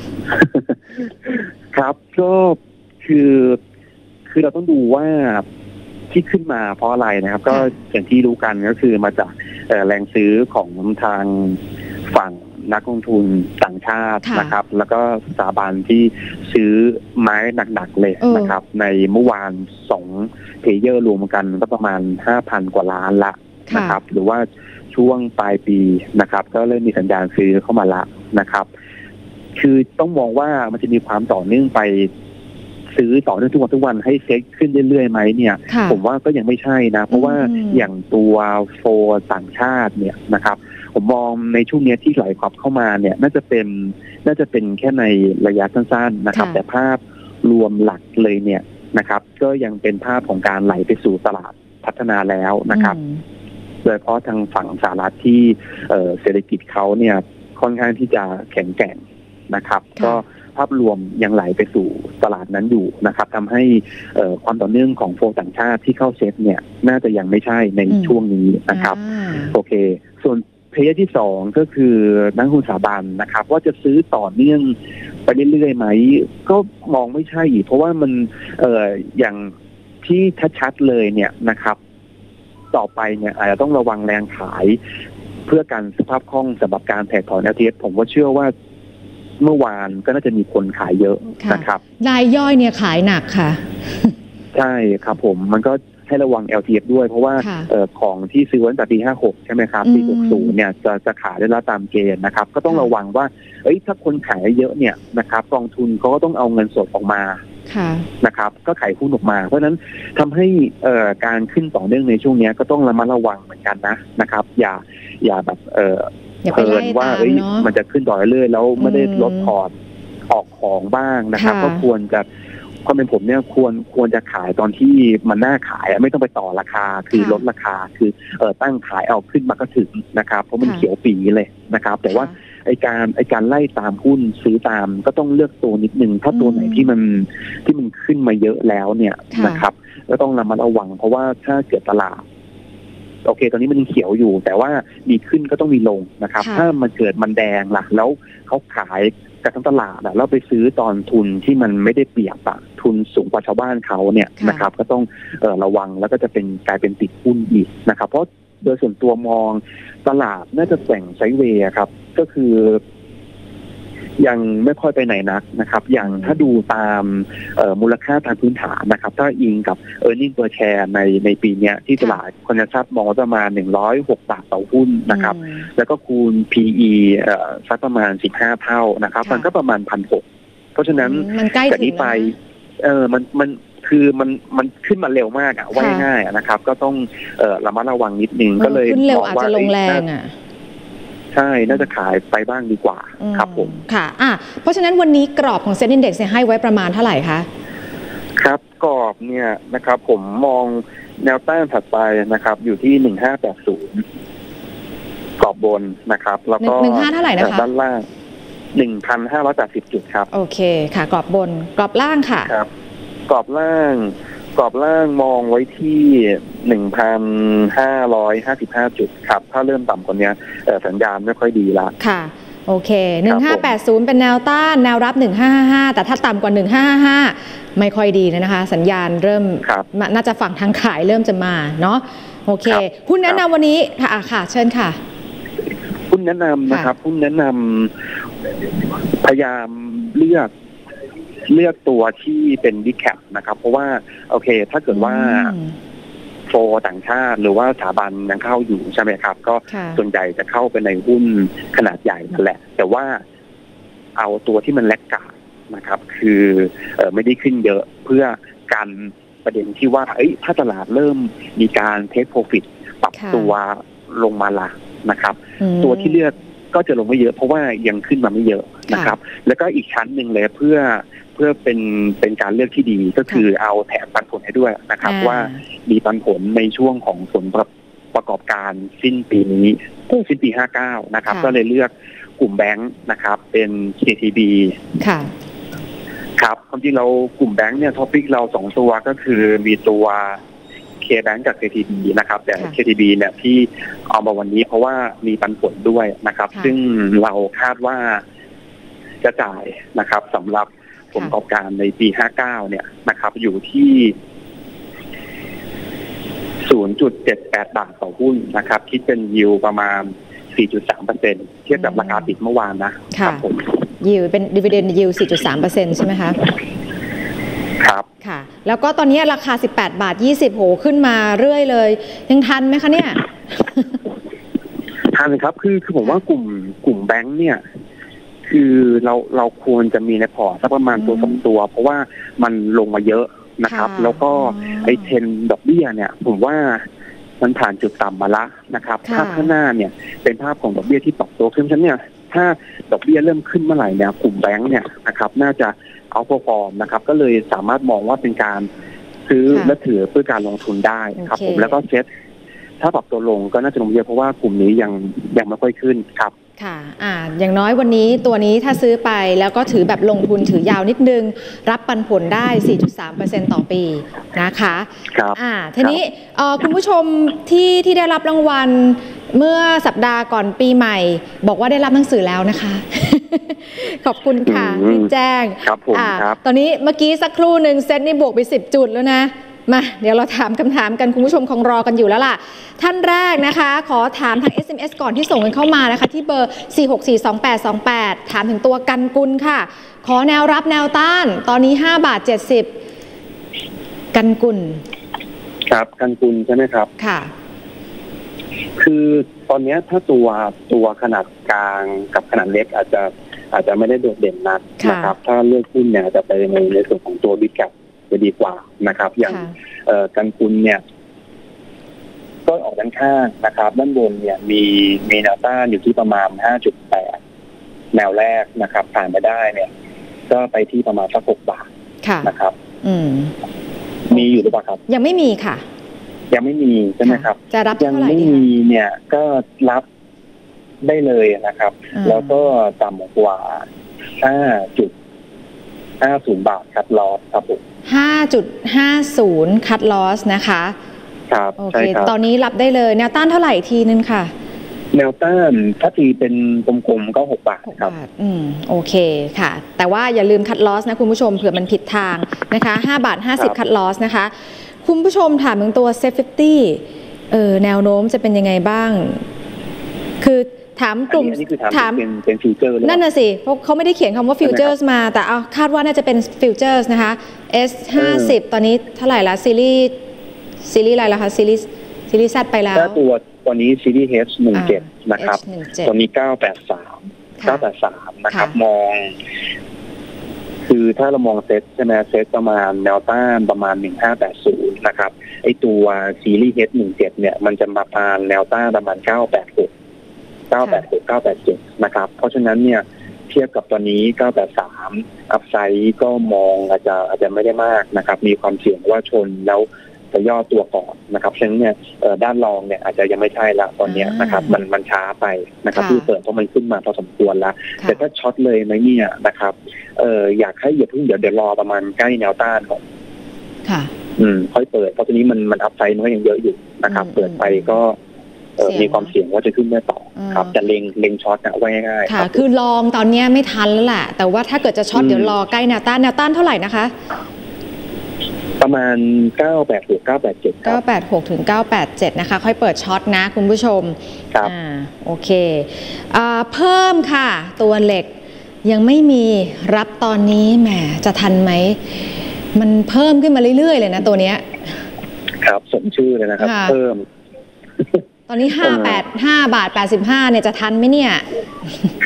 ครับก็คือคือเราต้องดูว่าที่ขึ้นมาเพราะอะไรนะครับก็อย่างที่รู้กันก็คือมาจากแรงซื้อของทางฝั่งนักลงทุนต่างชาตินะครับแล้วก็สถาบันที่ซื้อไม้หนักๆเลยนะครับในเมื่อวานสองเพลเยอร์รวมกันก็ประมาณ ห้าพัน กว่าล้านละนะครับหรือว่าช่วงปลายปีนะครับก็เริ่มมีสัญญาณซื้อเข้ามาละนะครับคือต้องมองว่ามันจะมีความต่อเนื่องไปซื้อต่อเนื่องทุกวันทุกวันให้เซ็ตขึ้นเรื่อยๆไหมเนี่ยผมว่าก็ยังไม่ใช่นะเพราะว่าอย่างตัวโฟร์ต่างชาติเนี่ยนะครับผมมองในช่วงนี้ที่ไหลกลับเข้ามาเนี่ยน่าจะเป็นน่าจะเป็นแค่ในระยะสั้นๆนะครับแต่ภาพรวมหลักเลยเนี่ยนะครับก็ยังเป็นภาพของการไหลไปสู่ตลาดพัฒนาแล้วนะครับโดยเฉพาะทางฝั่งสหรัฐที่เศรษฐกิจเขาเนี่ยค่อนข้างที่จะแข็งแกร่งนะครับก็ภาพรวมยังไหลไปสู่ตลาดนั้นอยู่นะครับทำให้ความต่อเนื่องของโฟลต่างชาติที่เข้าเซ็ตเนี่ยน่าจะยังไม่ใช่ในช่วงนี้นะครับโอเคส่วนเพลย์ที่สองก็คือนักลงทุนสถาบันนะครับว่าจะซื้อต่อเนื่องไปเรื่อยๆไหมก็มองไม่ใช่เพราะว่ามันเอ่ออย่างที่ชัดๆเลยเนี่ยนะครับต่อไปเนี่ยอาจจะต้องระวังแรงขายเพื่อการสภาพคล่องสำหรับการแผ่ถอน แอล ที เอฟ ผมก็เชื่อว่าเมื่อวานก็น่าจะมีคนขายเยอะนะครับ
รายย่อยเนี่ยขายหนักค่ะ
ใช่ครับผมมันก็ให้ระวัง แอล ที เอฟ ด้วยเพราะว่าเอ่อของที่ซื้อตั้งแต่ปีห้าหกใช่ไหมครับปีหกสิบเนี่ยจะจะขายได้แล้วตามเกณฑ์นะครับก็ต้องระวังว่าเอ้ยถ้าคนขายเยอะเนี่ยนะครับกองทุนเขาก็ต้องเอาเงินสดออกมานะครับก็ขายหุ้นออกมาเพราะฉะนั้นทำให้เอ่อการขึ้นต่อเนื่องในช่วงนี้ก็ต้องระมัดระวังเหมือนกันนะนะครับอย่าอย่าแบบเอ่อเพลินว่าเอ้ยมันจะขึ้นต่อเรื่อยๆแล้วไม่ได้ลดพอร์ตออกของบ้างนะครับก็ควรจะความเป็นผมเนี่ยควรควรจะขายตอนที่มันน่าขายไม่ต้องไปต่อราคาคือลดราคาคือเออตั้งขายเอาขึ้นมาก็ถึงนะครับเพราะมันเขียวปีเลยนะครับแต่ว่าไอการไอการไล่ตามหุ้นซื้อตามก็ต้องเลือกตัวนิดนึงถ้าตัวไหนที่มันที่มันขึ้นมาเยอะแล้วเนี่ยนะครับก็ต้องระมัดระวังเพราะว่าถ้าเกิดตลาดโอเคตอนนี้มันยังเขียวอยู่แต่ว่ามีขึ้นก็ต้องมีลงนะครับถ้ามันเกิดมันแดงล่ะแล้วเขาขายกับทั้งตลาดแล้วไปซื้อตอนทุนที่มันไม่ได้เปรียบอะทุนสูงกว่าชาวบ้านเขาเนี่ยนะครับก็ต้องเอ่อระวังแล้วก็จะเป็นกลายเป็นติดหุ้นอีกนะครับเพราะโดยส่วนตัวมองตลาดน่าจะแกว่งไซด์เวย์ครับก็คือยังไม่ค่อยไปไหนนักนะครับอย่างถ้าดูตามมูลค่าทางพื้นฐานนะครับถ้าอิงกับ earning per share ในในปีนี้ที่ตลาดคนจะทราบมองว่าประมาณหนึ่งร้อยหกบาทต่อหุ้นนะครับแล้วก็คูณ พี อี เอ่อสักประมาณสิบห้าเท่านะครับมันก็ประมาณ หนึ่งพันหกร้อย เพราะฉะนั้นจากนี้ไปเออมันมันคือมันมันขึ้นมาเร็วมากอ่ะว่าง่ายๆนะครับก็ต้องเอ่อระมัดระวังนิดนึงก็เลย
ขึ้นเร็วอาจจะลงแรงอ่ะ
ใช่น่าจะขายไปบ้างดีกว่าครับผม
ค่ะอ่ะเพราะฉะนั้นวันนี้กรอบของ Set Index ให้ไว้ประมาณเท่าไหร่คะ
ครับกรอบเนี่ยนะครับผมมองแนวต้านถัดไปนะครับอยู่ที่หนึ่งพันห้าร้อยแปดสิบกรอบบนนะครับแล้วก็
หนึ่งพันห้าร้อยเท่าไหร่นะคะ
ด้านล่าง หนึ่งพันห้าร้อยแปดสิบ จุดครับ
โอเคค่ะกรอบบนกรอบล่างค่ะ
ครับกรอบล่างกรอบล่างมองไว้ที่ หนึ่งพันห้าร้อยห้าสิบห้า จุดครับถ้าเริ่มต่ำกว่านี้สัญญาณไม่ค่อยดีละ
ค่ะโอเคหนึ่งพันห้าร้อยแปดสิบเป็นแนวต้านแนวรับหนึ่งพันห้าร้อยห้าสิบห้าแต่ถ้าต่ำกว่าหนึ่งพันห้าร้อยห้าสิบห้าไม่ค่อยดีนะคะสัญญาณเริ่มน่าจะฝั่งทางขายเริ่มจะมาเนาะโอเคหุ้นแนะนำวันนี้ค่ะค่ะเชิญค่ะ
หุ้นแนะนำนะครับหุ้นแนะนำพยายามเลือกเลือกตัวที่เป็นดิแคปนะครับเพราะว่าโอเคถ้าเกิดว่าโฟร์ต่างชาติหรือว่าสถาบันยังเข้าอยู่ใช่ไหมครับก็ส่วนใหญ่จะเข้าไปในหุ้นขนาดใหญ่นั่นแหละแต่ว่าเอาตัวที่มันแลกกาดนะครับคือเอ่อไม่ได้ขึ้นเยอะเพื่อกันประเด็นที่ว่าเอ้ยถ้าตลาดเริ่มมีการเทคโปรฟิตปรับตัวลงมาละนะครับตัวที่เลือกก็จะลงไม่เยอะเพราะว่ายังขึ้นมาไม่เยอะนะครับแล้วก็อีกชั้นหนึ่งเลยเพื่อเพื่อเป็นเป็นการเลือกที่ดีก็คือเอาแถมปันผลให้ด้วยนะครับว่ามีปันผลในช่วงของผลประกอบการสิ้นปีนี้สิ้นปีห้าสิบเก้านะครับก็เลยเลือกกลุ่มแบงค์นะครับเป็น เค ที บี
ค่ะ
ครับความจริงเรากลุ่มแบงค์เนี่ยท็อปิกเราสองตัวก็คือมีตัว K-Bank กับ เค ที บี นะครับแต่ เค ที บี เนี่ยที่เอามาวันนี้เพราะว่ามีปันผลด้วยนะครับซึ่งเราคาดว่าจะจ่ายนะครับสำหรับผลประกอบการในปีห้าสิบเก้าเนี่ยนะครับอยู่ที่ ศูนย์จุดเจ็ดแปด บาทต่อหุ้นนะครับคิดเป็นยิวประมาณ สี่จุดสามเปอร์เซ็นต์ เทียบกับราคาปิดเมื่อวานนะครับผม
ยิวเป็นดิวิเดนด์ยิว สี่จุดสามเปอร์เซ็นต์ ใช่ไหมคะ
ครับ
ค่ะแล้วก็ตอนนี้ราคาสิบแปดบาทยี่สิบโหขึ้นมาเรื่อยเลยยังทันไหมคะเนี่ย
ทันครับคือคือผมว่ากลุ่มกลุ่มแบงค์เนี่ยคือเราเราควรจะมีในพอร์ตสักประมาณตัวสองตัวเพราะว่ามันลงมาเยอะนะครับแล้วก็ไอ้เทรนด์ดอกเบี้ยเนี่ยผมว่ามันผ่านจุดต่ำมาละนะครับภาพข้างหน้าเนี่ยเป็นภาพของดอกเบี้ยที่ปรับตัวขึ้นฉะนั้นเนี่ยถ้าดอกเบี้ยเริ่มขึ้นเมื่อไหร่เนี่ยกลุ่มแบงค์เนี่ยนะครับน่าจะเอาพอฟอร์มนะครับก็เลยสามารถมองว่าเป็นการซื้อและถือเพื่อการลงทุนได้ครับผมแล้วก็เซ็ตถ้าปรับตัวลงก็น่าจะลงเยอะเพราะว่ากลุ่มนี้ยังยังไม่ค่อยขึ้นครับ
ค่ะอ่าอย่างน้อยวันนี้ตัวนี้ถ้าซื้อไปแล้วก็ถือแบบลงทุนถือยาวนิดนึงรับปันผลได้ สี่จุดสามเปอร์เซ็นต์ ต่อปีนะคะ
ครับ
อ่าทีนี้เอ่อคุณผู้ชมที่ที่ได้รับรางวัลเมื่อสัปดาห์ก่อนปีใหม่บอกว่าได้รับหนังสือแล้วนะคะ ขอบคุณค่ะที่แจ้ง
ครับผมครับ
ตอนนี้เมื่อกี้สักครู่หนึ่งเซ็ตนี่บวกไปสิบจุดแล้วนะมาเดี๋ยวเราถามคำถามกันคุณผู้ชมคงรอกันอยู่แล้วล่ะท่านแรกนะคะขอถามทาง เอส เอ็ม เอส ก่อนที่ส่งกันเข้ามานะคะที่เบอร์สี่ หก สี่ สอง แปด สอง แปดถามถึงตัวกันกุลค่ะขอแนวรับแนวต้านตอนนี้ห้าบาทเจ็ดสิบกันกุล
ครับกันกุลใช่ไหมครับ
ค่ะ
คือตอนนี้ถ้าตัวตัวขนาดกลางกับขนาดเล็กอาจจะอาจจะไม่ได้โดดเด่นนักนะครับถ้าเลือกหุ้นเนี่ยจะไปในในส่วนของตัวบิ๊กแคปจะดีกว่านะครับอย่างกันกุลเนี่ยก็ออกด้านข้างนะครับด้านบนเนี่ยมีมีแนวต้านอยู่ที่ประมาณ ห้าจุดแปด แนวแรกนะครับผ่านไปได้เนี่ยก็ไปที่ประมาณสักหกบาทนะครับ
อืม
มีอยู่หรือเปล่าครับ
ยังไม่มีค่ะ
ยังไม่มีใช่ไหมครับ
จะรับ
ยังไม่มีเนี่ยก็รับได้เลยนะครับแล้วก็ต่ำกว่า ห้าจุดห้าศูนย์ บาทคัดลอสครับผม
ห้าจุดห้าศูนย์ คัดลอสนะคะ
ครับ
โอเคตอนนี้รับได้เลยแนวต้านเท่าไหร่ทีนึงค่ะ
แนวต้านถ้าตีเป็นกลมๆก็หกบาทครับ
อืมโอเคค่ะแต่ว่าอย่าลืมคัดลอสนะคุณผู้ชมเผื่อมันผิดทางนะคะห้าบาทห้าสิบคัดลอสนะคะคุณผู้ชมถามถึงตัว เซฟ ห้าสิบ เออแนวโน้มจะเป็นยังไงบ้างคือถามกลุ่ม
ถามเป็นฟิวเจอร์
นั่นน่ะสิเพราะเขาไม่ได้เขียนคำว่าฟิวเจอร์สมาแต่เอาคาดว่าน่าจะเป็นฟิวเจอร์สนะคะ เอส ห้าสิบ ตอนนี้เท่าไหร่ละซีรีส์ซีรีส์อะไรล่ะคะซีรีส์ซีรีส์ Z ไปแล้ว
ตัวตอนนี้ซีรีส์ เอช หนึ่งเจ็ด นะครับตอนนี้เก้าแปดสาม เก้าแปดสามนะครับมองคือถ้าเรามองเซ็ตใช่ไหมเซ็ตประมาณแนวต้านประมาณหนึ่งพันห้าร้อยแปดสิบนะครับไอตัวซีรีส์ เอช หนึ่งเจ็ด เนี่ยมันจะมาผ่านแนวต้านประมาณเก้าแปดหกเก้าแปดหก เก้าแปดเจ็ดนะครับเพราะฉะนั้นเนี่ยเทียบกับตอนนี้เก้าแปดสามอัพไซด์ก็มองอาจจะอาจจะไม่ได้มากนะครับมีความเสี่ยงว่าชนแล้วจะย่อตัวก่อนนะครับฉะนั้นเนี่ยด้านรองเนี่ยอาจจะยังไม่ใช่ละตอนนี้นะครับมันมันช้าไปนะครับที่เปิดเพราะมันขึ้นมาพอสมควรแล้วแต่ถ้าช็อตเลยไหมเนี่ยนะครับเอออยากให้อย่าเพิ่งเดี๋ยวเดี๋ยวรอประมาณใกล้แนวต้านก่อน
ค่ะ
อืมค่อยเปิดเพราะตอนนี้มันมันอัพไซด์มันก็ยังเยอะอยู่นะครับเปิดไปก็มีความเสี่ยงว่าจะขึ้นได้ต่อครับจะเล็งเล็งช็อตนะไว้ง่าย
ๆค่ะคือลองตอนนี้ไม่ทันแล้วแหละแต่ว่าถ้าเกิดจะช็อตเดี๋ยวรอใกล้แนวต้านแนวต้านเท่าไหร่นะคะ
ประมาณเก้าแปดหก เก้าแปดเจ็ด
เก้าแปดหกถึงเก้าแปดเจ็ดนะคะค่อยเปิดช็อตนะคุณผู้ชม
ครับ
อ่าโอเคอ่าเพิ่มค่ะตัวเหล็กยังไม่มีรับตอนนี้แหมจะทันไหมมันเพิ่มขึ้นมาเรื่อยๆเลยนะตัวเนี้ย
ครับสมชื่อเลยนะครับเพิ่ม
ตอนนี้ห้าแปดห้าบาทแปดสิบห้าเนี่ยจะทันไหมเนี่ย
ค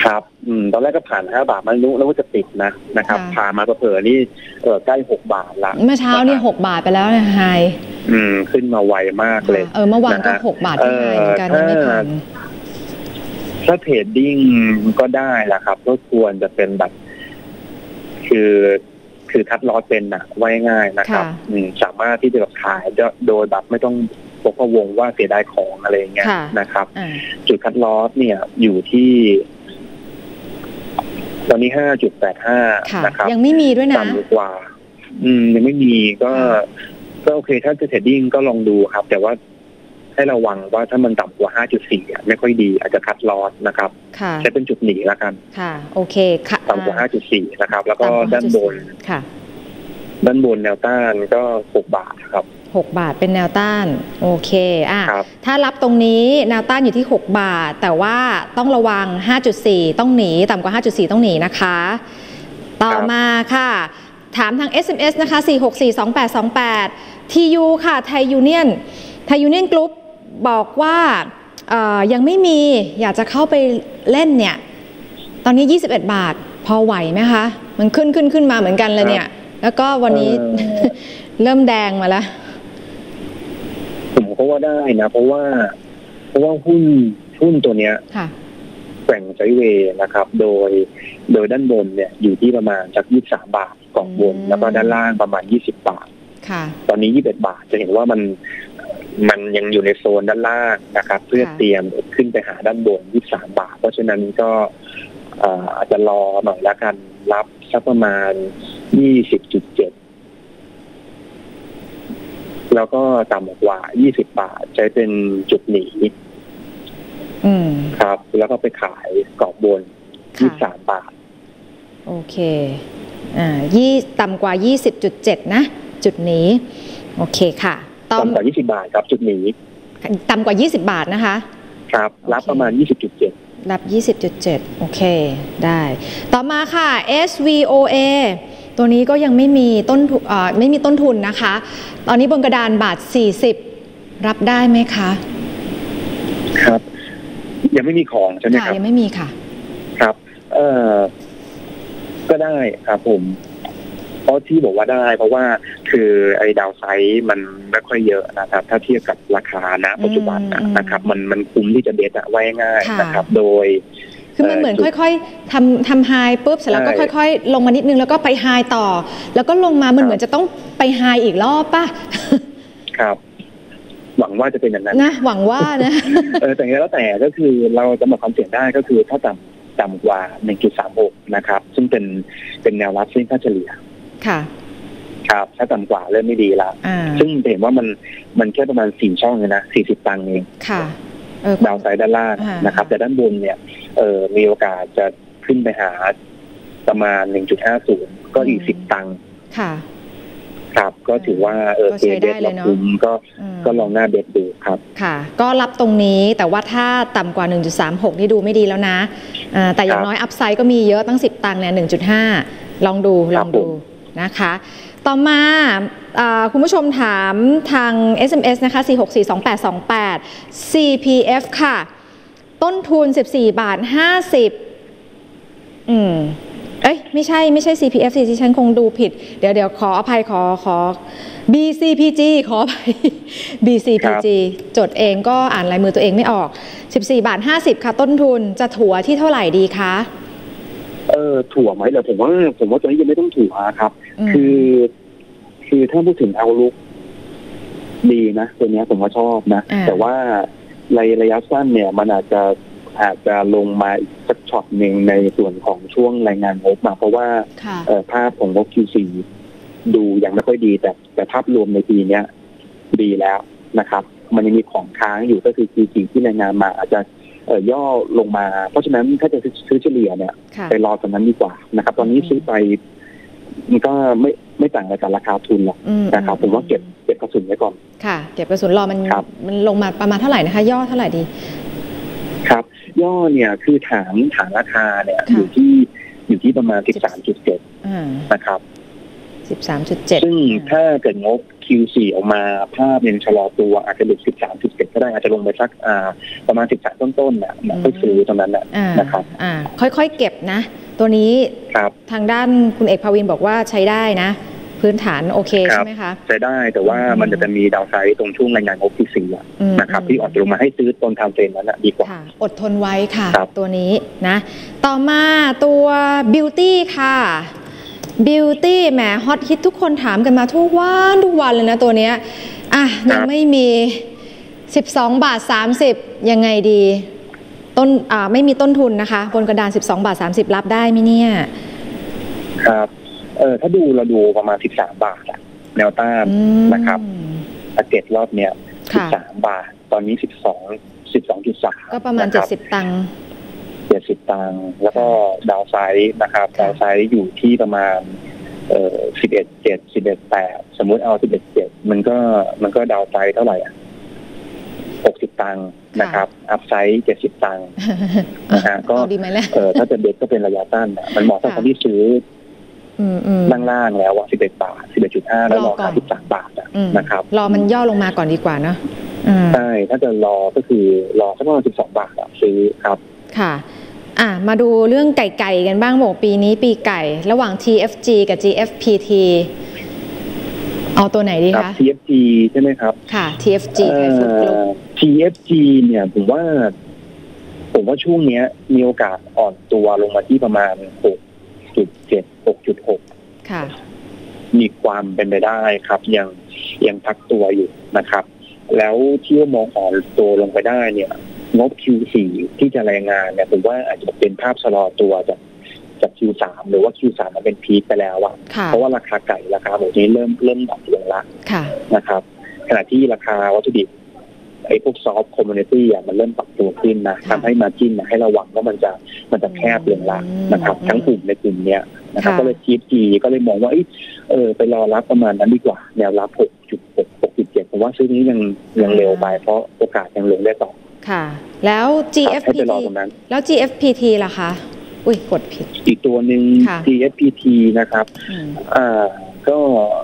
ครับอืมตอนแรกก็ผ่านห้าบาทไม่รู้แล้วว่าจะติดนะนะครับผ่านมาเผลอๆนี่เออใกล้หกบาทละ
เมื่อเช้านี่หกบาทไปแล้วนะไฮ
อืมขึ้นมาไวมากเลย
เออเมื่อวานก็หกบาทที่ไฮเหมือนกันไม่ผ่าน
ถ้าเทรดดิ้งก็ได้แหละครับก็ควรจะเป็นแบบคือคือคัดลอสเป็นนะไว้ง่ายนะครับสามารถที่จะแบบขายโดยแบบไม่ต้องพกพะวงว่าเสียดายของอะไรเงี้ยนะครับจุดคัดลอสเนี่ยอยู่ที่ตอนนี้ห้าจุดแปดห้านะครับ
ยังไม่มีด้วยนะ
ต่ำกว่าอืมยังไม่มีก็ก็โอเคถ้าจะเทรดดิ้งก็ลองดูครับแต่ว่าให้ระวังว่าถ้ามันต่ำกว่า ห้าจุดสี่ อ่ะไม่ค่อยดีอาจจะคัดลอสนะครับใช้เป็นจุดหนีแล้วกัน
ค่ะโอเคค่ะ
ต่ำกว่า ห้าจุดสี่ นะครับแล้วก็ด้านบน
ค่ะ
ด้านบนแนวต้านก็หกบาทครับ
หกบาทเป็นแนวต้านโอเคอ่ะถ้ารับตรงนี้แนวต้านอยู่ที่หกบาทแต่ว่าต้องระวัง ห้าจุดสี่ ต้องหนีต่ำกว่า ห้าจุดสี่ ต้องหนีนะคะต่อมาค่ะถามทาง เอส เอ็ม เอส นะคะสี่หกสี่ สองแปดสองแปด ที ยู ค่ะไทยยูเนียนไทยยูเนียนกรุ๊ปบอกว่ายังไม่มีอยากจะเข้าไปเล่นเนี่ยตอนนี้ยี่สิบเอ็ดบาทพอไหวไหมคะมันขึ้นขึ้นขึ้นมาเหมือนกันเลยเนี่ยแล้วก็วันนี้เริ่มแดงมาแล้ว
ผมก็ว่าได้นะเพราะว่าเพราะว่าหุ้นหุ้นตัวเนี้ยแกว่งไซด์เวย์นะครับโดยโดยด้านบนเนี่ยอยู่ที่ประมาณจากยี่สิบสามบาทกล่องบนแล้วก็ด้านล่างประมาณยี่สิบบาทตอนนี้ยี่สิบเอ็ดบาทจะเห็นว่ามันมันยังอยู่ในโซนด้านล่างนะครับเพื่อเตรียมขึ้นไปหาด้านบนยี่สิบสามบาทเพราะฉะนั้นก็อาจจะรอหน่อยแล้วกันรับสักประมาณ ยี่สิบจุดเจ็ด แล้วก็ต่ำกว่ายี่สิบบาทใช้เป็นจุดหนีครับแล้วก็ไปขายกรอบบนยี่สิบสามบาท
โอเคอ่ายี่ต่ำกว่า ยี่สิบจุดเจ็ด นะจุดนี้โอเคค่ะ
ต่ำกว่ายี่สิบบาทครับจุดนี้
ต่ำกว่ายี่สิบบาทนะคะ
ครับรับประมาณ ยี่สิบจุดเจ็ด
รับ ยี่สิบจุดเจ็ด โอเคได้ต่อมาค่ะ เอส วี โอ เอ ตัวนี้ก็ยังไม่มีต้นเอ่อไม่มีต้นทุนนะคะตอนนี้บนกระดานบาทสี่สิบรับได้ไหมคะ
ครับยังไม่มีของใช่ไหมครับ
ยังไม่มีค่ะ
ครับเอ่อก็ได้ครับผมเพราะที่บอกว่าได้เพราะว่าคือไอ้ดาวไซด์มันไม่ค่อยเยอะนะครับถ้าเทียบกับราคาณปัจจุบันนะครับมันมันคุ้มที่จะเด็ดอะไว้ง่ายนะครับโดย
คือมันเหมือนค่อยๆทำทำไฮปุ๊บเสร็จแล้วก็ค่อยๆลงมานิดนึงแล้วก็ไปไฮต่อแล้วก็ลงมามันเหมือนจะต้องไปไฮอีกรอบป่ะ
ครับหวังว่าจะเป็นอย่างนั้น
นะหวังว่านะ
เออแต่แล้วแต่ก็คือเราจะมาความเสี่ยงได้ก็คือถ้าต่ำต่ำกว่า หนึ่งจุดสามหก นะครับซึ่งเป็นเป็นแนวรับเส้นค่าเฉลี่ย
ค่ะ
ครับถ้าต่ำกว่าเริ่มไม่ดีแล้วซึ่งเห็นว่ามันมันแค่ประมาณสี่ช่องเลยนะสี่สิบตังค์เอง
ค่ะ
ดาวไซด์ด้านล่างนะครับแต่ด้านบนเนี่ยเออมีโอกาสจะขึ้นไปหาประมาณ หนึ่งจุดห้าศูนย์ ก็อีกสิบตังค์
ค่ะ
ครับก็ถือว่าเออเบสเราคุ้มก็ก็ลองหน้าเบสดูครับ
ค่ะก็รับตรงนี้แต่ว่าถ้าต่ำกว่า หนึ่งจุดสามหก นี่ดูไม่ดีแล้วนะแต่อย่างน้อยอัพไซด์ก็มีเยอะตั้งสิบตังค์เนี่ย หนึ่งจุดห้า ลองดูลองดูนะคะต่อมาคุณผู้ชมถามทาง เอส เอ็ม เอส นะคะสี่หกสี่ สองแปดสองแปด ซี พี เอฟ ค่ะต้นทุนสิบสี่บาทห้าสิบอืมเอ้ยไม่ใช่ไม่ใช่ ซี พี เอฟ สิที่ฉันคงดูผิดเดี๋ยวเดี๋ยวขออภัยขอขอ บี ซี พี จี ขออภัย บี ซี พี จี จดเองก็อ่านลายมือตัวเองไม่ออกสิบสี่บาทห้าสิบค่ะต้นทุนจะถัวที่เท่าไหร่ดีคะ
เออถั่วไหมเหรอผมว่าผมว่าตัวนี้ยังไม่ต้องถั่วครับคือคือถ้าพูดถึงเอาลุกดีนะตัวนี้ผมว่าชอบนะแต่ว่าในระยะสั้นเนี่ยมันอาจจะอาจจะลงมาอีกสักช็อตหนึ่งในส่วนของช่วงรายงานงบมาเพราะว่าภาพของงบ คิว ซี ดูยังไม่ค่อยดีแต่แต่ภาพรวมในปีนี้ดีแล้วนะครับมันยังมีของค้างอยู่ก็คือ คิว ซี ที่รายงานมาอาจจะเอ่อย่อลงมาเพราะฉะนั้นถ้าจะซื้อเฉลี่ยเนี่ยไปรอตอนนั้นดีกว่านะครับตอนนี้ซื้อไปมันก็ไม่ไม่ต่างอะไรกับราคาทุนหรอกนะครับผมว่าเก็บเก็บกระสุนไว้ก่อน
ค่ะเก็บกระสุนรอมันมันลงมาประมาณเท่าไหร่นะคะย่อเท่าไหร่ดี
ครับย่อเนี่ยคือฐานฐานราคาเนี่ยอยู่ที่อยู่ที่ประมาณ สิบสามจุดเจ็ด นะครับ
สิบสามจุดเจ็ด
ซึ่งถ้าเกิดงบคิว โฟร์ ออกมาภาพยังชะลอตัวอาจจะหลุดสิบสาม สิบเจ็ดก็ได้อาจจะลงไปสักอ่าประมาณสิบสามต้นๆน่ะค่อยซื้อตรงนั้นน่ะนะครับ
อ่าค่อยๆเก็บนะตัวนี้ทางด้านคุณเอกภวินบอกว่าใช้ได้นะพื้นฐานโอเคใช่ไหมคะ
ใช้ได้แต่ว่ามันจะมีดาวไซด์ตรงช่วงรายงานงบที่สี่นะครับที่ออกลงมาให้ซื้อต้นไทม์เฟรมนั้นดีกว่า
อดทนไว้ค่ะตัวนี้นะต่อมาตัวบิวตี้ค่ะบิวตี้แหมฮอตฮิตทุกคนถามกันมาทุกวันทุกวันเลยนะตัวเนี้ยอ่ะยังไม่มีสิบสองบาทสามสิบยังไงดีต้นอ่าไม่มีต้นทุนนะคะบนกระดานสิบสองบาทสามสิบรับได้ไหมเนี่ย
ครับเออถ้าดูเราดูประมาณสิบสามบาทอะแนวต้านนะครับตาร์เก็ตรอบเนี้ยสิบสามบาทตอนนี้สิบสอง สิบสองจุดสาม
ก็ประมาณเจ็ดสิบตังค์
เจ็ดสิบตังค์แล้วก็ดาวไซด์นะครับดาวไซด์อยู่ที่ประมาณเอ่อสิบเอ็ดเจ็ด สิบเอ็ดแปดสมมุติเอาสิบเอ็ดเจ็ดมันก็มันก็ดาวไซด์เท่าไหร่อ่ะหกสิบตังค์นะครับอัพไซด์เจ็ดสิบตังค์นะฮะก็เออถ้าจะเด็กก็เป็นระยะสั้นมันเหมาะสำหรับคนที่ซื้อล่างๆแล้วอ่ะสิบเอ็ดบาท สิบเอ็ดจุดห้า แล้วรอขายสิบสามบาทนะครับ
รอมันย่อลงมาก่อนดีกว่าเนาะ
ใช่ถ้าจะรอก็คือรอสักประมาณสิบสองบาทซื้อครับ
ค่ะอ่ะมาดูเรื่องไก่ๆกันบ้างบอกปีนี้ปีไก่ระหว่าง ที เอฟ จี กับ จี เอฟ พี ที เอาตัวไหนดีคะ
ที เอฟ จี ใช่ไหมครับ
ค่ะ ที เอฟ จี
ที เอฟ จี เนี่ยผมว่าผมว่าช่วงนี้มีโอกาสอ่อนตัวลงมาที่ประมาณ หกจุดเจ็ด หกจุดหก
ค่ะ
มีความเป็นไปได้ครับยังยังพักตัวอยู่นะครับแล้วที่ว่ามองอ่อนตัวลงไปได้เนี่ยงบ คิว โฟร์ ที่จะรายงานเนี่ยผมว่าอาจจะเป็นภาพชะลอตัวจากจาก คิว ทรี หรือว่า คิว ทรี มันเป็นพีคไปแล้วอ่ะเพราะว่าราคาไก่ราคาหมูนี้เริ่มเริ่มดรอปลงละนะครับขณะที่ราคาวัตถุดิบไอ้พวกซอฟต์คอมมูนิตี้อ่ะมันเริ่มปรับตัวขึ้นนะทำให้มาร์จิ้นนะให้ระวังว่ามันจะมันจะแคบลงละนะครับทั้งกลุ่มในกลุ่มเนี้ยนะครับก็เลย ที เอฟ จี ก็เลยมองว่าเออไปรอรับประมาณนั้นดีกว่าแนวรับ หกจุดหก หกจุดเจ็ด ผมว่าซื้อนี้ยังยังเร็วไปเพราะโอกาสยังลงได้ต่อ
ค่ะแล้ว จี เอฟ พี ที แล้ว จี เอฟ พี ที ล่ะคะอุ้ยกดผิด
อีกตัวหนึ่ง จี เอฟ พี ที นะครับอ่าก็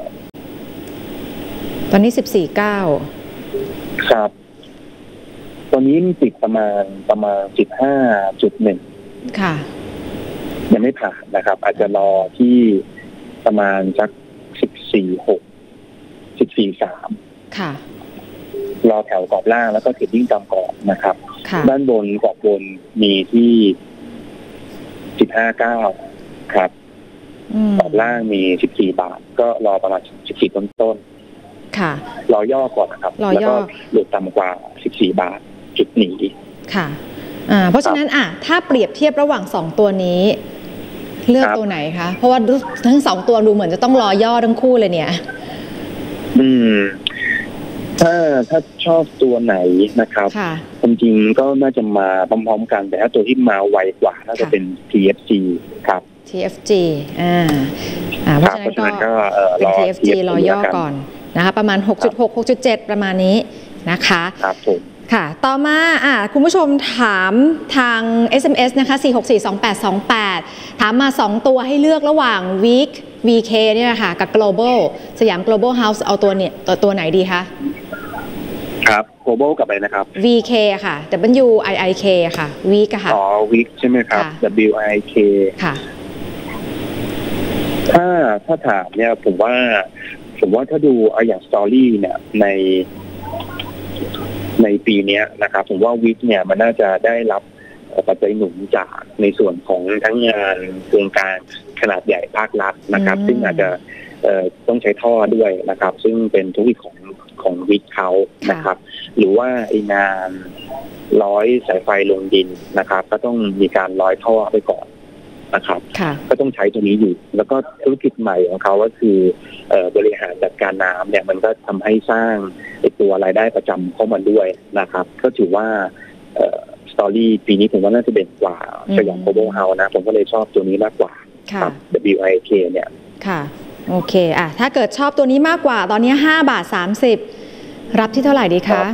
ตอนนี้สิบสี่จุดเก้า
ครับตอนนี้ติดประมาณประมาณ สิบห้าจุดหนึ่ง
ค่ะ
ยังไม่ผ่านนะครับอาจจะรอที่ประมาณสัก สิบสี่จุดหก สิบสี่จุดสาม
ค่ะ
รอแถวกรอบล่างแล้วก็เทรดดิ้งตามกรอบนะครับด้านบนกรอบบนมีที่ สิบห้าจุดเก้า ครับกรอบล่างมีสิบสี่บาทก็รอประมาณสิบสี่ต้นๆ
ค่ะ
รอย่อก่อนนะครับแล้วก็หลุดต่ำกว่าสิบสี่บาทจุดหนี
ค่ะอ่าเพราะฉะนั้นอ่ะถ้าเปรียบเทียบระหว่างสองตัวนี้เลือกตัวไหนคะเพราะว่าทั้งสองตัวดูเหมือนจะต้องรอย่อทั้งคู่เลยเนี่ย
อืมถ้าถ้าชอบตัวไหนนะครับจริงๆก็น่าจะมาพร้อมๆกันแต่ถ้าตัวที่มาไวกว่าน่าจะเป็น ที เอฟ จี ครับ
ที เอฟ จี อ่าอ่าเพราะฉะนั้นก็เป็น ที เอฟ จี รอย่อก่อนนะคะประมาณ หกจุดหก หกจุดเจ็ด ประมาณนี้นะคะ
ครับผม
ค่ะต่อมาอ่าคุณผู้ชมถามทาง เอส เอ็ม เอส นะคะสี่ หก สี่ สอง แปด สอง แปดถามมาสองตัวให้เลือกระหว่าง Week วี เค เนี่ยค่ะกับ Global สยาม Global House เอาตัวเนี่ยตัวตัวไหนดีคะ
ครับ global กับอะไรนะครับ
วี เค ค่ะ ดับเบิลยู ไอ ไอ เค ค่ะ week ค่ะ
อ๋อ week ใช่ไหมครับ ดับเบิลยู ไอ ไอ เค
ค่ะ
ถ้าถ้าถามเนี่ยผมว่าผมว่าถ้าดูเอาอย่าง story เนี่ยในในปีนี้นะครับผมว่า week เนี่ยมันน่าจะได้รับปัจจัยหนุนจากในส่วนของทั้งงานโครงการขนาดใหญ่ภาครัฐนะครับซึ่งอาจจะต้องใช้ท่อด้วยนะครับซึ่งเป็นธุรกิจของของวิกเขานะครับหรือว่าไองานร้อยสายไฟลงดินนะครับก็ต้องมีการร้อยท่อไปก่อนนะครับก็ต้องใช้ตรงนี้อยู่แล้วก็ธุรกิจใหม่ของเขาก็คือเอ่อบริหารจัดการน้ำเนี่ยมันก็ทำให้สร้างตัวรายได้ประจำเข้ามาด้วยนะครับก็ถือว่าเอ่อสตอรี่ปีนี้ผมว่าน่าจะเด่นกว่าสยามโกลบอลเฮาส์นะผมก็เลยชอบตัวนี้มากกว่าครับ ดับเบิลยู ไอ เค เนี่ย
ค่ะโอเคอ่ะถ้าเกิดชอบตัวนี้มากกว่าตอนนี้ห้าบาทสามสิบรับที่เท่าไหร่ดีคะ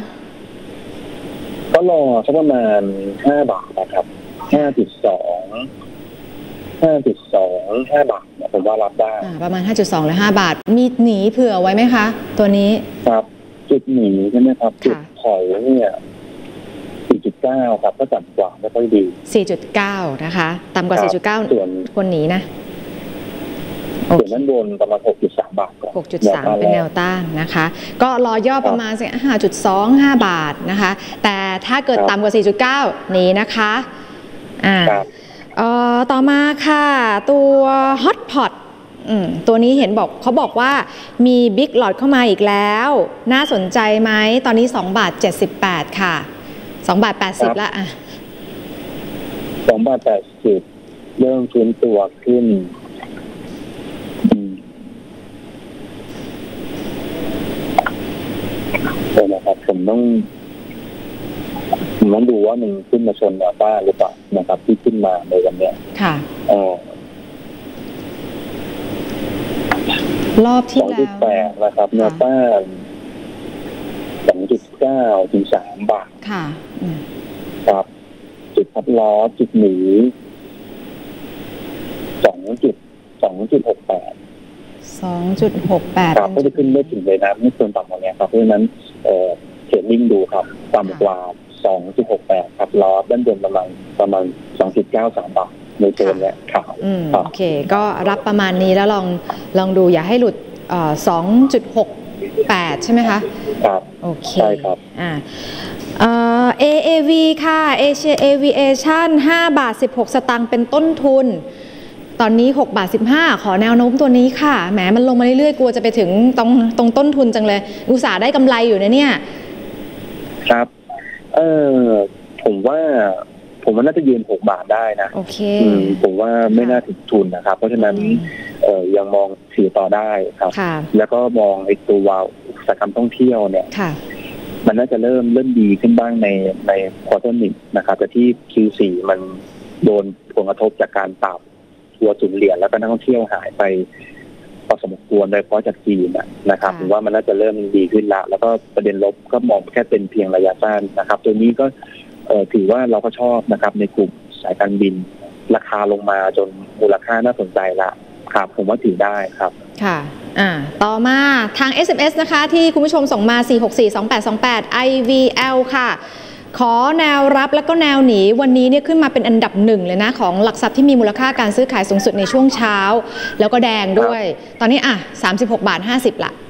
ก็รอสักประมาณห้าบาทนะครับ ห้าจุดสองห้าจุดสองห้าบาทผมว่ารับได้
ประมาณห้าจุดสองหรือห้าบาทมีหนีเผื่อไว้ไหมคะตัวนี้
ครับจุดหนีใช่ไหมครับจุดถอยเนี่ยสี่จุดเก้าครับก็ต่ำกว่าไม่ค่อยดี
สี่จุดเก้า นะคะต่ำกว่า สี่จุดเก้า ส่วนควรหนีนะ
ส่วนด้านบนประมาณ หกจุดสาม บาทก่อน
หกจุดสาม เป็นแนวต้านนะคะก็รอย่อประมาณสัก ห้าจุดสองห้า บาทนะคะแต่ถ้าเกิดต่ำกว่า สี่จุดเก้า หนีนะคะอ่าเอ่อต่อมาค่ะตัว Hotpot อืมตัวนี้เห็นบอกเขาบอกว่ามีบิ๊กหลอดเข้ามาอีกแล้วน่าสนใจไหมตอนนี้สองบาทเจ็ดสิบแปดค่ะสองบาทแปดสิบละอ่ะ
สองบาทแปดสิบเริ่มฟื้นตัวขึ้นใช่นะครับผมต้องผมต้องดูว่ามันขึ้นมาชนแนวต้านหรือเปล่านะครับที่ขึ้นมาในวันนี้
ค่ะ
เออ
รอบที่แล้ว
สองจุดแปด นะครับแนวต้าน สองจุดเก้า ถึงสามบาท
ค่ะ
ครับจุดพัดล้อจุดหนีสองจุดสองจุดหกแปด
สองจุดหกแปด
ครับก็จะขึ้นไม่ถึงเลยนะไม่ควรต่ำกว่านี้ครับเพราะฉะนั้นเอ่อเทรดดิ้งดูครับต่ำกว่า สองจุดหกแปด ครับล้อด้านบนประมาณประมาณ สองจุดเก้าสาม บาทในโซนเนี้ยครับ
อืมโอเคก็รับประมาณนี้แล้วลองลองดูอย่าให้หลุดเอ่อ สองจุดหกแปด ใช่ไหมคะ
ครับ
โอเค
ใช่ครับ
อ่าเอ่อ เอ เอ วี ค่ะ Asia Aviation ห้าบาทสิบหกสตางค์เป็นต้นทุนตอนนี้หกบาทสิบห้าขอแนวโน้มตัวนี้ค่ะแหมมันลงมาเรื่อยๆกลัวจะไปถึงตรงตรงต้นทุนจังเลยอุตส่าห์ได้กำไรอยู่นะเนี่ย
ครับเออผมว่าผมว่าน่าจะยืนหกบาทได้นะ
โอเค
ผมว่าไม่น่าถึงทุนนะครับเพราะฉะนั้นเออยังมองถือต่อได้ครับแล้วก็มองไอ้ตัวอุตสาหกรรมท่องเที่ยวเนี่ยมันน่าจะเริ่มเริ่มดีขึ้นบ้างในในควอเตอร์หนึ่งนะครับแต่ที่ คิว โฟร์ มันโดนผลกระทบจากการปรับตัวสุนเหรียญแล้วก็นักท่องเที่ยวหายไปพอสมควรโดยเฉพาะจากจีนนะครับผมว่ามันน่าจะเริ่มดีขึ้นละแล้วก็ประเด็นลบก็มองแค่เป็นเพียงระยะสั้นนะครับตัวนี้ก็ถือว่าเราก็ชอบนะครับในกลุ่มสายการบินราคาลงมาจนมูลค่าน่าสนใจละครับผมว่าถือได้ครับ
ค่ะอ่าต่อมาทาง เอส เอ็ม เอส นะคะที่คุณผู้ชมส่งมา สี่ หก สี่ สอง แปด สอง แปด ไอ วี แอล ค่ะขอแนวรับแล้วก็แนวหนีวันนี้เนี่ยขึ้นมาเป็นอันดับหนึ่งเลยนะของหลักทรัพย์ที่มีมูลค่าการซื้อขายสูงสุดในช่วงเช้าแล้วก็แดงด้วยตอนนี้อ่ะสามสิบหกบาทห้าสิบละ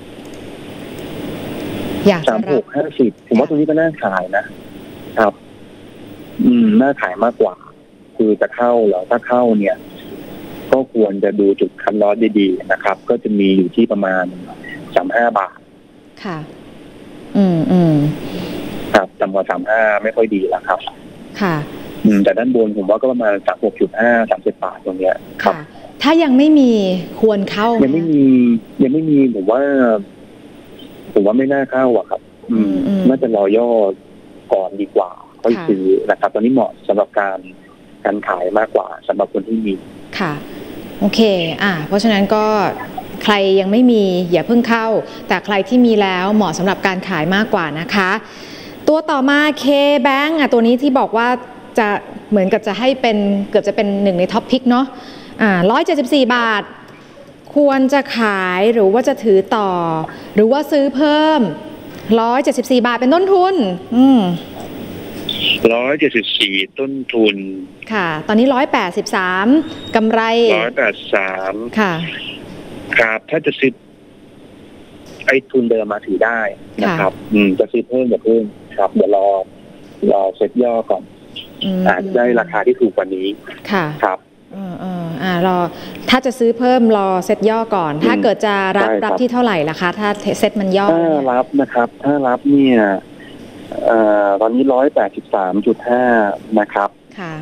อยากจะรับ
สามสิบหก ห้าสิบผมว่าตรงนี้ก็น่าขายนะครับอืมน่าขายมากกว่าคือจะเข้าหรือถ้าเข้าเนี่ยก็ควรจะดูจุดคันลอสดีๆนะครับก็จะมีอยู่ที่ประมาณสามสิบห้าบาท
ค่ะอืมอืม
ครับต่ำกว่าสามสิบห้าไม่ค่อยดีแล้วครับ
ค่ะ
อืมแต่ด้านบนผมว่าก็ประมาณสามสิบหกจุดห้า สามสิบบาทตรงเนี้ย
ค่ะถ้ายังไม่มีควรเข้า
ยังไม่มียังไม่มีผมว่าผมว่าไม่น่าเข้าอ่ะครับอืมน่าจะรอย่อก่อนดีกว่าค่อยซื้อนะครับตอนนี้เหมาะสำหรับการการขายมากกว่าสำหรับคนที่มี
ค่ะโอเคอ่าเพราะฉะนั้นก็ใครยังไม่มีอย่าเพิ่งเข้าแต่ใครที่มีแล้วเหมาะสำหรับการขายมากกว่านะคะตัวต่อมา K-Bank อ่ะตัวนี้ที่บอกว่าจะเหมือนกับจะให้เป็นเกือบจะเป็นหนึ่งในท็อปพิกเนาะอ่าหนึ่งร้อยเจ็ดสิบสี่บาทควรจะขายหรือว่าจะถือต่อหรือว่าซื้อเพิ่มหนึ่งร้อยเจ็ดสิบสี่บาทเป็นต้นทุนอืม
หนึ่งร้อยเจ็ดสิบสี่ต้นทุน
ค่ะตอนนี้หนึ่งร้อยแปดสิบสามกำไร
หนึ่งร้อยแปดสิบสาม
ค่ะ
ครับถ้าจะซื้อไอ้ทุนเดิมมาถือได้นะครับอืมจะซื้อเพิ่มอย่าเพิ่มครับเดี๋ยวรอรอเซ็ตย่อก่อนอาจได้ราคาที่ถูกกว่านี้
ค่ะ
ครับ
อ่าอ่าอ่ารอถ้าจะซื้อเพิ่มรอเซ็ตย่อก่อนถ้าเกิดจะรับรับที่เท่าไหร่ล่ะคะถ้าเซ็ตมันย่อ
ถ้ารับนะครับถ้ารับเนี่ยเอ่อตอนนี้ร้อยแปดสิบสามจุดห้านะครับ
ค่ะ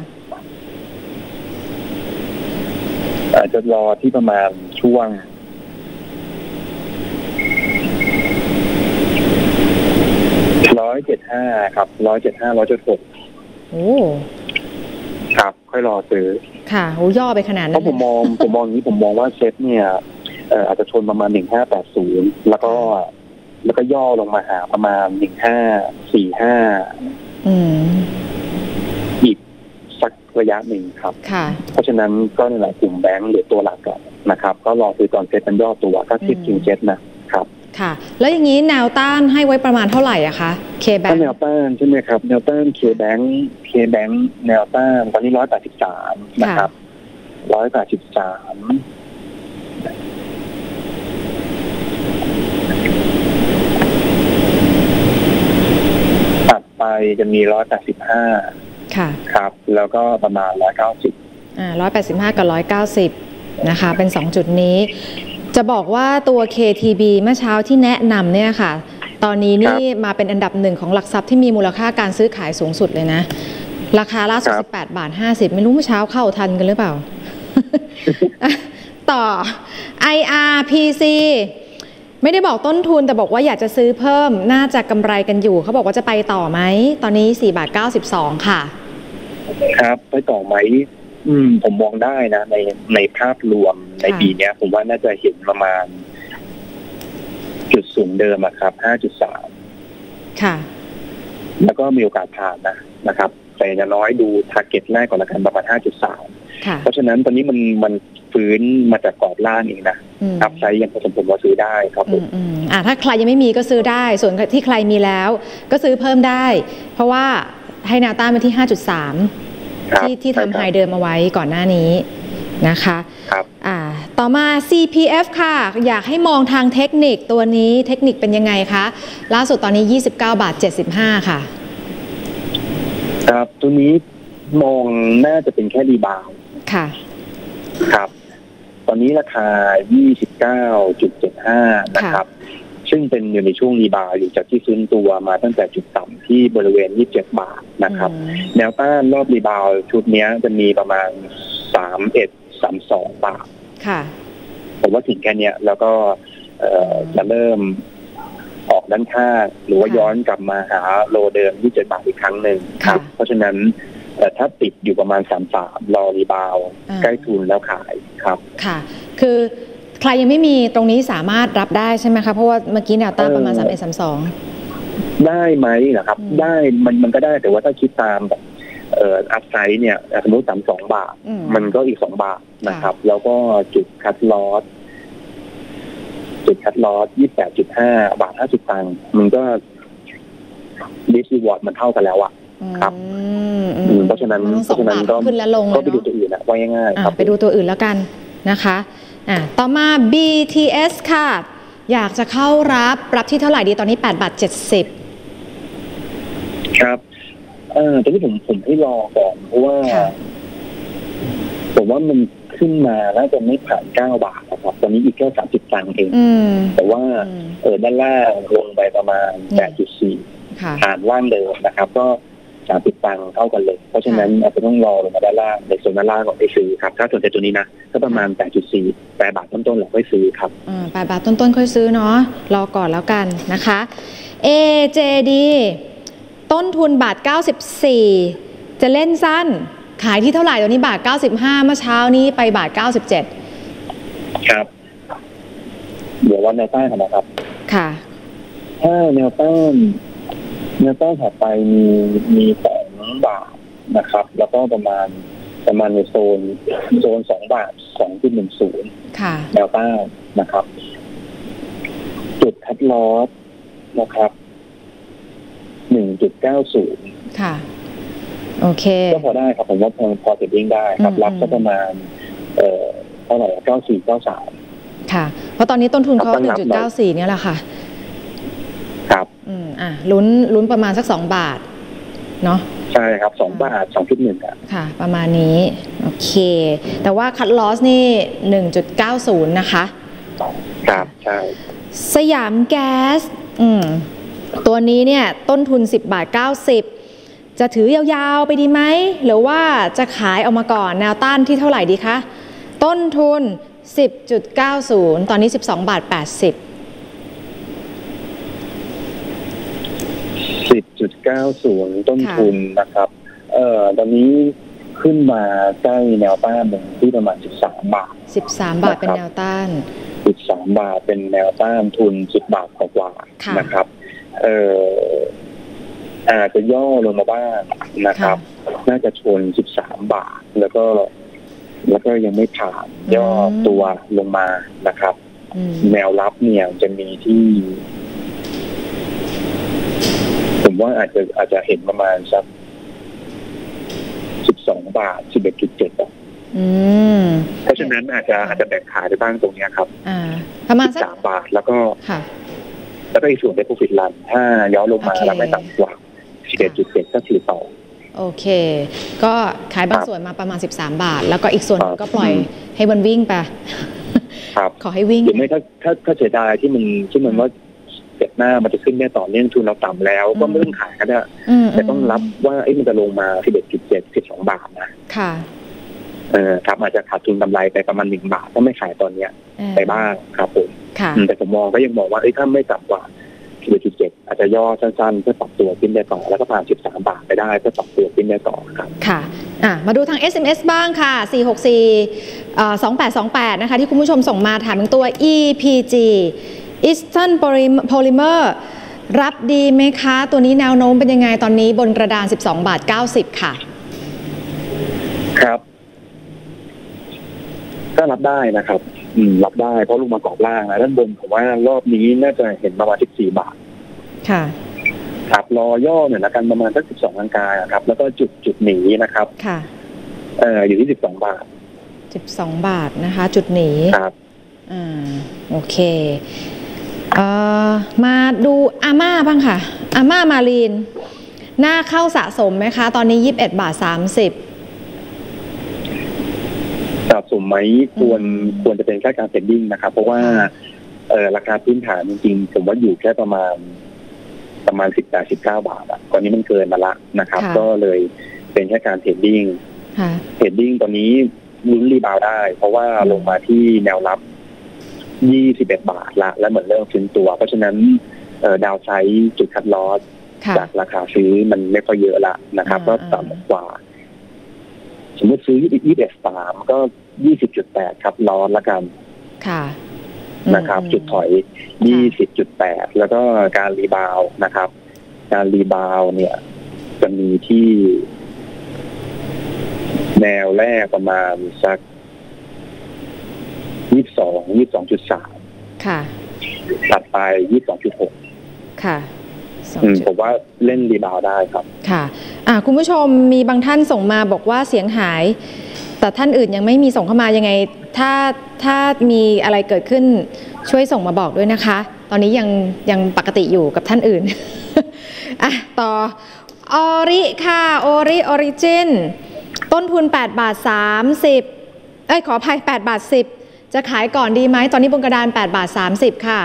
อาจจะรอที่ประมาณช่วงร้อยเจ็ดห้าครับร้อยเจ็ดห้าร้อยเจ็ดหก
โอ้
ครับค่อยรอซื้อ
ค่ะโอ้ย่อไปขนาดนั้น
เพราะผมมองผมมองนี้ผมมองว่าเซ็ตเนี่ยเอ่ออาจจะชนประมาณหนึ่งห้าแปดศูนย์แล้วก็แล้วก็ย่อลงมาหาประมาณหนึ่งห้าสี่ห้า
อืม
อีกสักระยะหนึ่งครับ
ค่ะ
เพราะฉะนั้นก็ในหลายกลุ่มแบงก์หรือตัวหลักก่อนนะครับก็รอซื้อตอนเซ็ตมันย่อตัวก็ทิปคิงเจ็ตนะครับ
ค่ะแล้วอย่างนี้แนวต้านให้ไว้ประมาณเท่าไหร่อะคะ K-Bank
แนวต้านใช่ไหมครับแนวต้าน K-Bank K-Bank แนวต้านตอนนี้ร้อยแปดสิบสามนะครับร้อยแปดสิบสามตัดไปจะมีร้อยแปดสิบห้า
ค่ะ
ครับแล้วก็ประมาณร้อยเก้าสิบ
อ่าร้อยแปดสิบห้ากับร้อยเก้าสิบนะคะเป็นสองจุดนี้จะบอกว่าตัว เค ที บี เมื่อเช้าที่แนะนำเนี่ยค่ะตอนนี้นี่มาเป็นอันดับหนึ่งของหลักทรัพย์ที่มีมูลค่าการซื้อขายสูงสุดเลยนะราคาล่าสุดสิบแปดบาทห้าสิบไม่รู้เมื่อเช้าเข้าทันกันหรือเปล่า ต่อ ไอ อาร์ พี ซี ไม่ได้บอกต้นทุนแต่บอกว่าอยากจะซื้อเพิ่มน่าจะกำไรกันอยู่เขาบอกว่าจะไปต่อไหมตอนนี้สี่บาทเก้าสิบสองค่ะ
ครับไปต่อไหมอืมผมมองได้นะในในภาพรวมในปีนี้ผมว่าน่าจะเห็นประมาณจุดสูงเดิมอะครับ ห้าจุดสาม
ค่ะ
แล้วก็มีโอกาสผ่านนะนะครับแต่อย่างน้อยดูทาร์เก็ตแรกก่อนละกันประมาณ ห้าจุดสาม
ค่ะ
เพราะฉะนั้นตอนนี้มันมันฟื้นมาจากกรอบล่างเองนะอัพไซด์ยังผสมผลว่าซื้อได้ครับผม
อืมอ่าถ้าใครยังไม่มีก็ซื้อได้ส่วนที่ใครมีแล้วก็ซื้อเพิ่มได้เพราะว่าให้แนวต้านไปที่ ห้าจุดสามที่ที่ทำไฮเดิมเอาไว้ก่อนหน้านี้นะคะ
ครับ
อ่าต่อมา ซี พี เอฟ ค่ะอยากให้มองทางเทคนิคตัวนี้เทคนิคเป็นยังไงคะล่าสุดตอนนี้ยี่สิบเก้าบาทเจ็ดสิบห้าค่ะ
ครับตัวนี้มองน่าจะเป็นแค่รีบาวด์
ค่ะ
ครับตอนนี้ราคา ยี่สิบเก้าจุดเจ็ดห้า นะครับซึ่งเป็นอยู่ในช่วงรีบาวด์อยู่จากที่ฟื้นตัวมาตั้งแต่จุดต่ำที่บริเวณยี่สิบเจ็ดบาทนะครับแนวต้านรอบรีบาวด์ชุดนี้จะมีประมาณสามสิบเอ็ด สามสิบสองบาท
ค่ะ
ผมว่าถึงแค่นี้แล้วก็จะเริ่มออกด้านข้างหรือว่าย้อนกลับมาหาโลเดิมยี่สิบเจ็ดบาทอีกครั้งหนึ่งครับเพราะฉะนั้นแต่ถ้าติดอยู่ประมาณสามสิบสามรอรีบาวใกล้ทุนแล้วขายครับ
ค่ะคือใครยังไม่มีตรงนี้สามารถรับได้ใช่ไหมคะเพราะว่าเมื่อกี้แนวต้านประมาณสามสิบเอ็ด สามสิบสอง
ได้ไหมนะครับได้มันมันก็ได้แต่ว่าถ้าคิดตามแบบเอ่ออัพไซด์เนี่ยสมมติสามสิบสองบาทมันก็อีกสองบาทนะครับแล้วก็จุดคัทลอสจุดคัทลอส ยี่สิบแปดจุดห้า บาทห้าสิบตังค์มันก็ดิสรีวอร์ดมันเท่ากันแล้วอะครับเพราะฉะนั้นเพราะฉะนั้นก็ก็ไปดูตัวอื่นนะว่าง่ายๆครับ
ไปดูตัวอื่นแล้วกันนะคะอ่ะต่อมา บี ที เอส ค่ะอยากจะเข้ารับรับที่เท่าไหร่ดีตอนนี้แปดบาทเจ็ดสิบ
ครับเออตอนนี้ผมผมให้รอก่อนเพราะว่าผมว่ามันขึ้นมาแล้วจะไม่ผ่านเก้าบาทนะครับตอนนี้อีกแค่สามสิบตังค์เองแต่ว่าเออด้านล่างลงไปประมาณ แปดจุดสี่ ผ่านว่างเดิมนะครับก็สามสิบตังค์เท่ากันเลยเพราะฉะนั้นอาจจะต้องรอลงมาด้านล่างในส่วนด้านล่างก่อนไปซื้อครับถ้าสนใจตัวนี้นะก็ประมาณ แปดจุดสี่ แปดบาทต้นๆแล้วค่อยซื้อครับ
อ่าแปดบาทต้นๆค่อยซื้อเนาะรอก่อนแล้วกันนะคะ เอ เจ ดี ต้นทุนบาทเก้าสิบสี่จะเล่นสั้นขายที่เท่าไหร่ตัวนี้บาทเก้าสิบห้าเมื่อเช้านี้ไปบาทเก้าสิบเจ็ด
ครับเดี๋ยววันแนวต้านนะครับ
ค่ะ
ถ้าแนวต้านแนวต้านถัดไปมีมีสองบาทนะครับแล้วก็ประมาณประมาณในโซนโซนสองบาทสองจุดหนึ่งศูนย์
ค่ะ
แนวต้านนะครับจุดคัทลอสนะครับหนึ่งจุดเก้าศูนย์
ค่ะโอเค
ก็พอได้ครับผมว่าพอพอเทรดดิ้งได้ครับรับก็ประมาณเอ่อเท่าไหร่เก้าสี่เก้าสาม
ค่ะเพราะตอนนี้ต้นทุนเขาหนึ่งจุดเก้าสี่เนี่ยแหละค่ะ
ครับ
อืมอ่ะลุ้นลุ้นประมาณสักสองบาทเนาะ
ใช่ครับสองบาทสองจุดหนึ่ง
ค่ะประมาณนี้โอเคแต่ว่าคัทลอสนี่หนึ่งจุดเก้าศูนย์นะคะ
ครับใช่
สยามแก๊สอืมตัวนี้เนี่ยต้นทุนสิบบาทเก้าสิบจะถือยาวๆไปดีไหมหรือว่าจะขายออกมาก่อนแนวต้านที่เท่าไหร่ดีคะต้นทุน สิบจุดเก้าศูนย์ ตอนนี้สิบสองบาทแปดสิบ
สิบจุดเก้าศูนย์ ต้นทุนนะครับเอ่อตอนนี้ขึ้นมาใกล้แนวต้านหนึ่งที่ประมาณสิบสามบาท
สิบสามบาทเป็นแนวต้าน
สิบสามบาทเป็นแนวต้านทุนสิบบาทกว่าๆนะครับเอ่ออาจจะย่อลงมาบ้างนะครับน่าจะชนสิบสามบาทแล้วก็แล้วก็ยังไม่ผ่านย่อตัวลงมานะครับแนวรับเนี่ยจะมีที่ผมว่าอาจจะอาจจะเห็นประมาณสักสิบสองบาทสิบเอ็ดจุดเจ็ดเพราะฉะนั้นอาจจะอาจจะแบ่งขายได้บ้างตรงนี้ครับ
ประมาณสัก
สามบาทแล้วก็แล้วก็อีกส่วนเป็น profit run ถ้าย้อนลงมาแล้วไม่ต่ำกว่าสิบเอ็ดจุดเจ็ดก็ถือต่อ
โอเคก็ขายบางส่วนมาประมาณสิบสามบาทแล้วก็อีกส่วนก็ปล่อยให้มันวิ่งไปขอให้วิ่ง
หรือไม่ถ้าถ้าถ้าเสียดายที่มันที่มันว่าเสร็จหน้ามันจะขึ้นแน่ต่อเนื่องทุนเราต่ำแล้วก็ไม่ต้องขายก็ได้แต่ต้องรับว่าไอ้มันจะลงมาสิบเอ็ดจุดเจ็ด สิบสองบาทนะ
ค่ะ
เออครับอาจจะขาดทุนกำไรไปประมาณหนึ่งบาทก็ไม่ขายตอนเนี้ยไปบ้างครับผมแต่ผมมองก็ยังมองว่าไอ้ถ้าไม่ต่ำกว่าสิบเอ็ดจุดเจ็ดอาจจะย่อสั้นๆเพื่อปรับตัวขึ้นได้ต่อแล้วก็ผ่านสิบสามบาทไปได้เพื่อปรับตัวขึ้นได้ต่อครับ
ค่ะอ่ะมาดูทาง เอส เอ็ม เอส บ้างค่ะสี่ หก สี่ สอง แปด สอง แปดนะคะที่คุณผู้ชมส่งมาถามถึงตัว อี พี จี Eastern Polymer รับดีไหมคะตัวนี้แนวโน้มเป็นยังไงตอนนี้บนกระดานสิบสองบาทเก้าสิบค่ะ
ครับก็รับได้นะครับอืมรับได้เพราะลงมากรอบล่างนะด้านบนผมว่ารอบนี้น่าจะเห็นประมาณสิบสี่บาท
ค่ะ
ครับรอย่อเนี่ยนะกันประมาณสักสิบสองกลางๆครับแล้วก็จุดจุดหนีนะครับ
ค่ะ
เอ่ออยู่ที่สิบสองบาท
สิบสองบาทนะคะจุดหนี
ครับ
อ่าโอเคเอ่อมาดูอาม่าบ้างค่ะอาม่ามารีนหน้าเข้าสะสมไหมคะตอนนี้ยี่สิบเอ็ดบาทสามสิบ
สะสมไหมควรควรจะเป็นแค่การเทรดดิ้งนะครับเพราะว่าเอ่อราคาพื้นฐานจริงๆผมว่าอยู่แค่ประมาณประมาณสิบแปด สิบเก้าบาทอ่ะตอนนี้มันเกินมาละนะครับก็เลยเป็นแค่การเทรดดิ้งเทรดดิ้งตอนนี้ลุ้นรีบาวได้เพราะว่าลงมาที่แนวรับยี่สิบเอ็ดบาทละและเหมือนเริ่มฟื้นตัวเพราะฉะนั้นเอ่อดาวไซด์จุดคัดลอสจากราคาซื้อมันไม่ค่อยเยอะละนะครับก็ต่ำกว่าสมมติซื้อยี่สิบเอ็ดสามก็ยี่สิบจุดแปดครับลอสละกัน
ค่ะ
นะครับจุดถอยยี่สิบจุดแปดแล้วก็การรีบาวนะครับการรีบาวเนี่ยจะมีที่แนวแรกประมาณสักยี่สิบสอง ยี่สิบสองจุดสาม
ค่ะ
ถัดไปยี่สิบสองจุดหก
ค่ะ
ผมว่าเล่นรีบาวได้ครับ
ค่ะอ่าคุณผู้ชมมีบางท่านส่งมาบอกว่าเสียงหายแต่ท่านอื่นยังไม่มีส่งเข้ามายังไงถ้าถ้ามีอะไรเกิดขึ้นช่วยส่งมาบอกด้วยนะคะตอนนี้ยังยังปกติอยู่กับท่านอื่นอ่ะต่อออริค่ะออริออริจินต้นทุนแปดบาทสามสิบเอ้ยขออภัยแปดบาทสิบจะขายก่อนดีไหมตอนนี้บนกระดานแปดบาทสามสิบค่ะ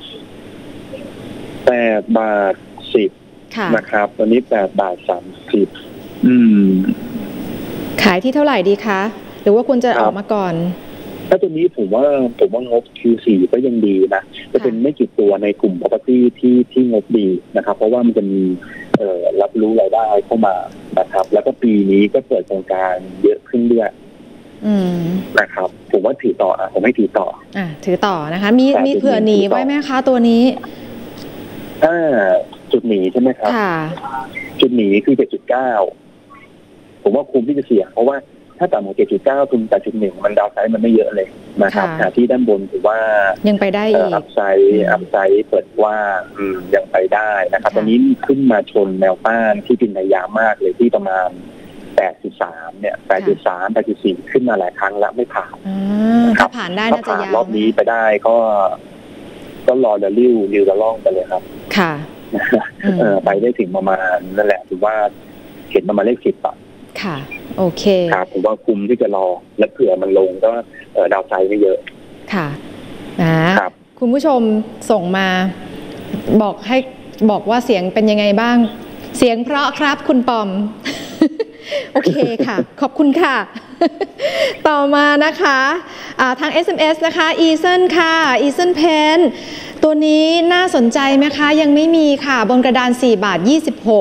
แปดบาทสิบนะครับตอนนี้แปดบาทสามสิบอืม
ขายที่เท่าไหร่ดีคะหรือว่าควรจะออกมาก่อน
ถ้าตัวนี้ผมว่าผมว่างบ คิว โฟร์ ก็ยังดีนะจะเป็นไม่กี่ตัวในกลุ่ม property ที่ที่งบดีนะครับเพราะว่ามันจะมีเอ่อรับรู้รายได้เข้ามานะครับแล้วก็ปีนี้ก็เปิดโครงการเยอะขึ้นด้วยนะครับผมว่าถือต่ออ่ะผมไม่ถือต่อ
อ่ะถือต่อนะคะมีมีเผื่อหนีไว้ไหมคะตัวนี้
อ่าจุดหนีใช่ไหมครับ
ค่ะ
จุดหนีคือ เจ็ดจุดเก้า ผมว่าคุ้มที่จะเสี่ยงเพราะว่าถ้าต่ำกว่า เจ็ดจุดเก้า ทุน แปดจุดหนึ่ง มันดาวไซด์มันไม่เยอะเลยนะครับหาที่ด้านบนถือว่า
ยังไปได้อีก
อัพไซด์อัพไซด์เปิดว่าอืมยังไปได้นะครับตอนนี้ขึ้นมาชนแนวต้านที่เป็นระยะมากเลยที่ประมาณแปดจุดสามเนี่ย แปดจุดสาม แปดจุดสี่ ขึ้นมาหลายครั้งแล้วไม่ผ่าน
ถ้าผ่านได้น่าจะยาว
รอบนี้ไปได้ก็ก็รอเดลิวดิวจะล่องไปเลยครับ
ค่ะ
เออไปได้ถึงประมาณนั่นแหละถือว่าเห็นประมาณเลขสิบอ่ะ
ค่ะโอเค
ครับผมว่าคุมที่จะรอและเผื่อมันลงก็ดาวไซด์ไม่เยอะ
ค่ะนะครับคุณผู้ชมส่งมาบอกให้บอกว่าเสียงเป็นยังไงบ้างเสียงเพราะครับคุณปอมโอเคค่ะขอบคุณค่ะต่อมานะคะะทาง เอส เอ็ม เอส นะคะอีเซนค่ะอีเซนเพนตัวนี้น่าสนใจไหมคะยังไม่มีค่ะบนกระดานสี่บาทยี่สิบหก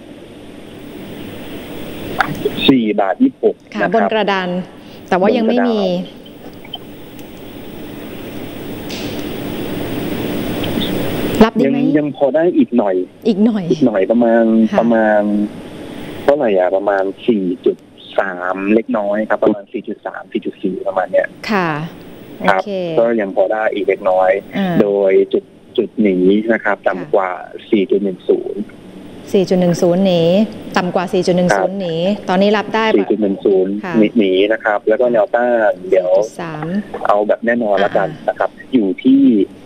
สี่บาทยี่สิบหก
ค่ะบนกระดานแต่ว่ายังไม่มีรรับดีไหม
ยังพอได้อีกหน่อย
อีกหน่อย
อีกหน่อยประมาณประมาณเท่าไหร่อ่ะประมาณ สี่จุดสาม เล็กน้อยครับประมาณ สี่จุดสาม สี่จุดสี่ ประมาณเนี้ย
ค่ะ
ครับก็ยังพอได้อีกเล็กน้อยโดยจุดจุดหนีนะครับต่ำกว่า สี่จุดหนึ่งศูนย์
สี่จุดหนึ่งศูนย์ หนีต่ำกว่า สี่จุดหนึ่งศูนย์ หนีตอนนี้รับได้
สี่จุดหนึ่งศูนย์ หนีนะครับแล้วก็แนวต้านเดี๋ยวเอาแบบแน่นอนแล้วกันนะครับอยู่ที่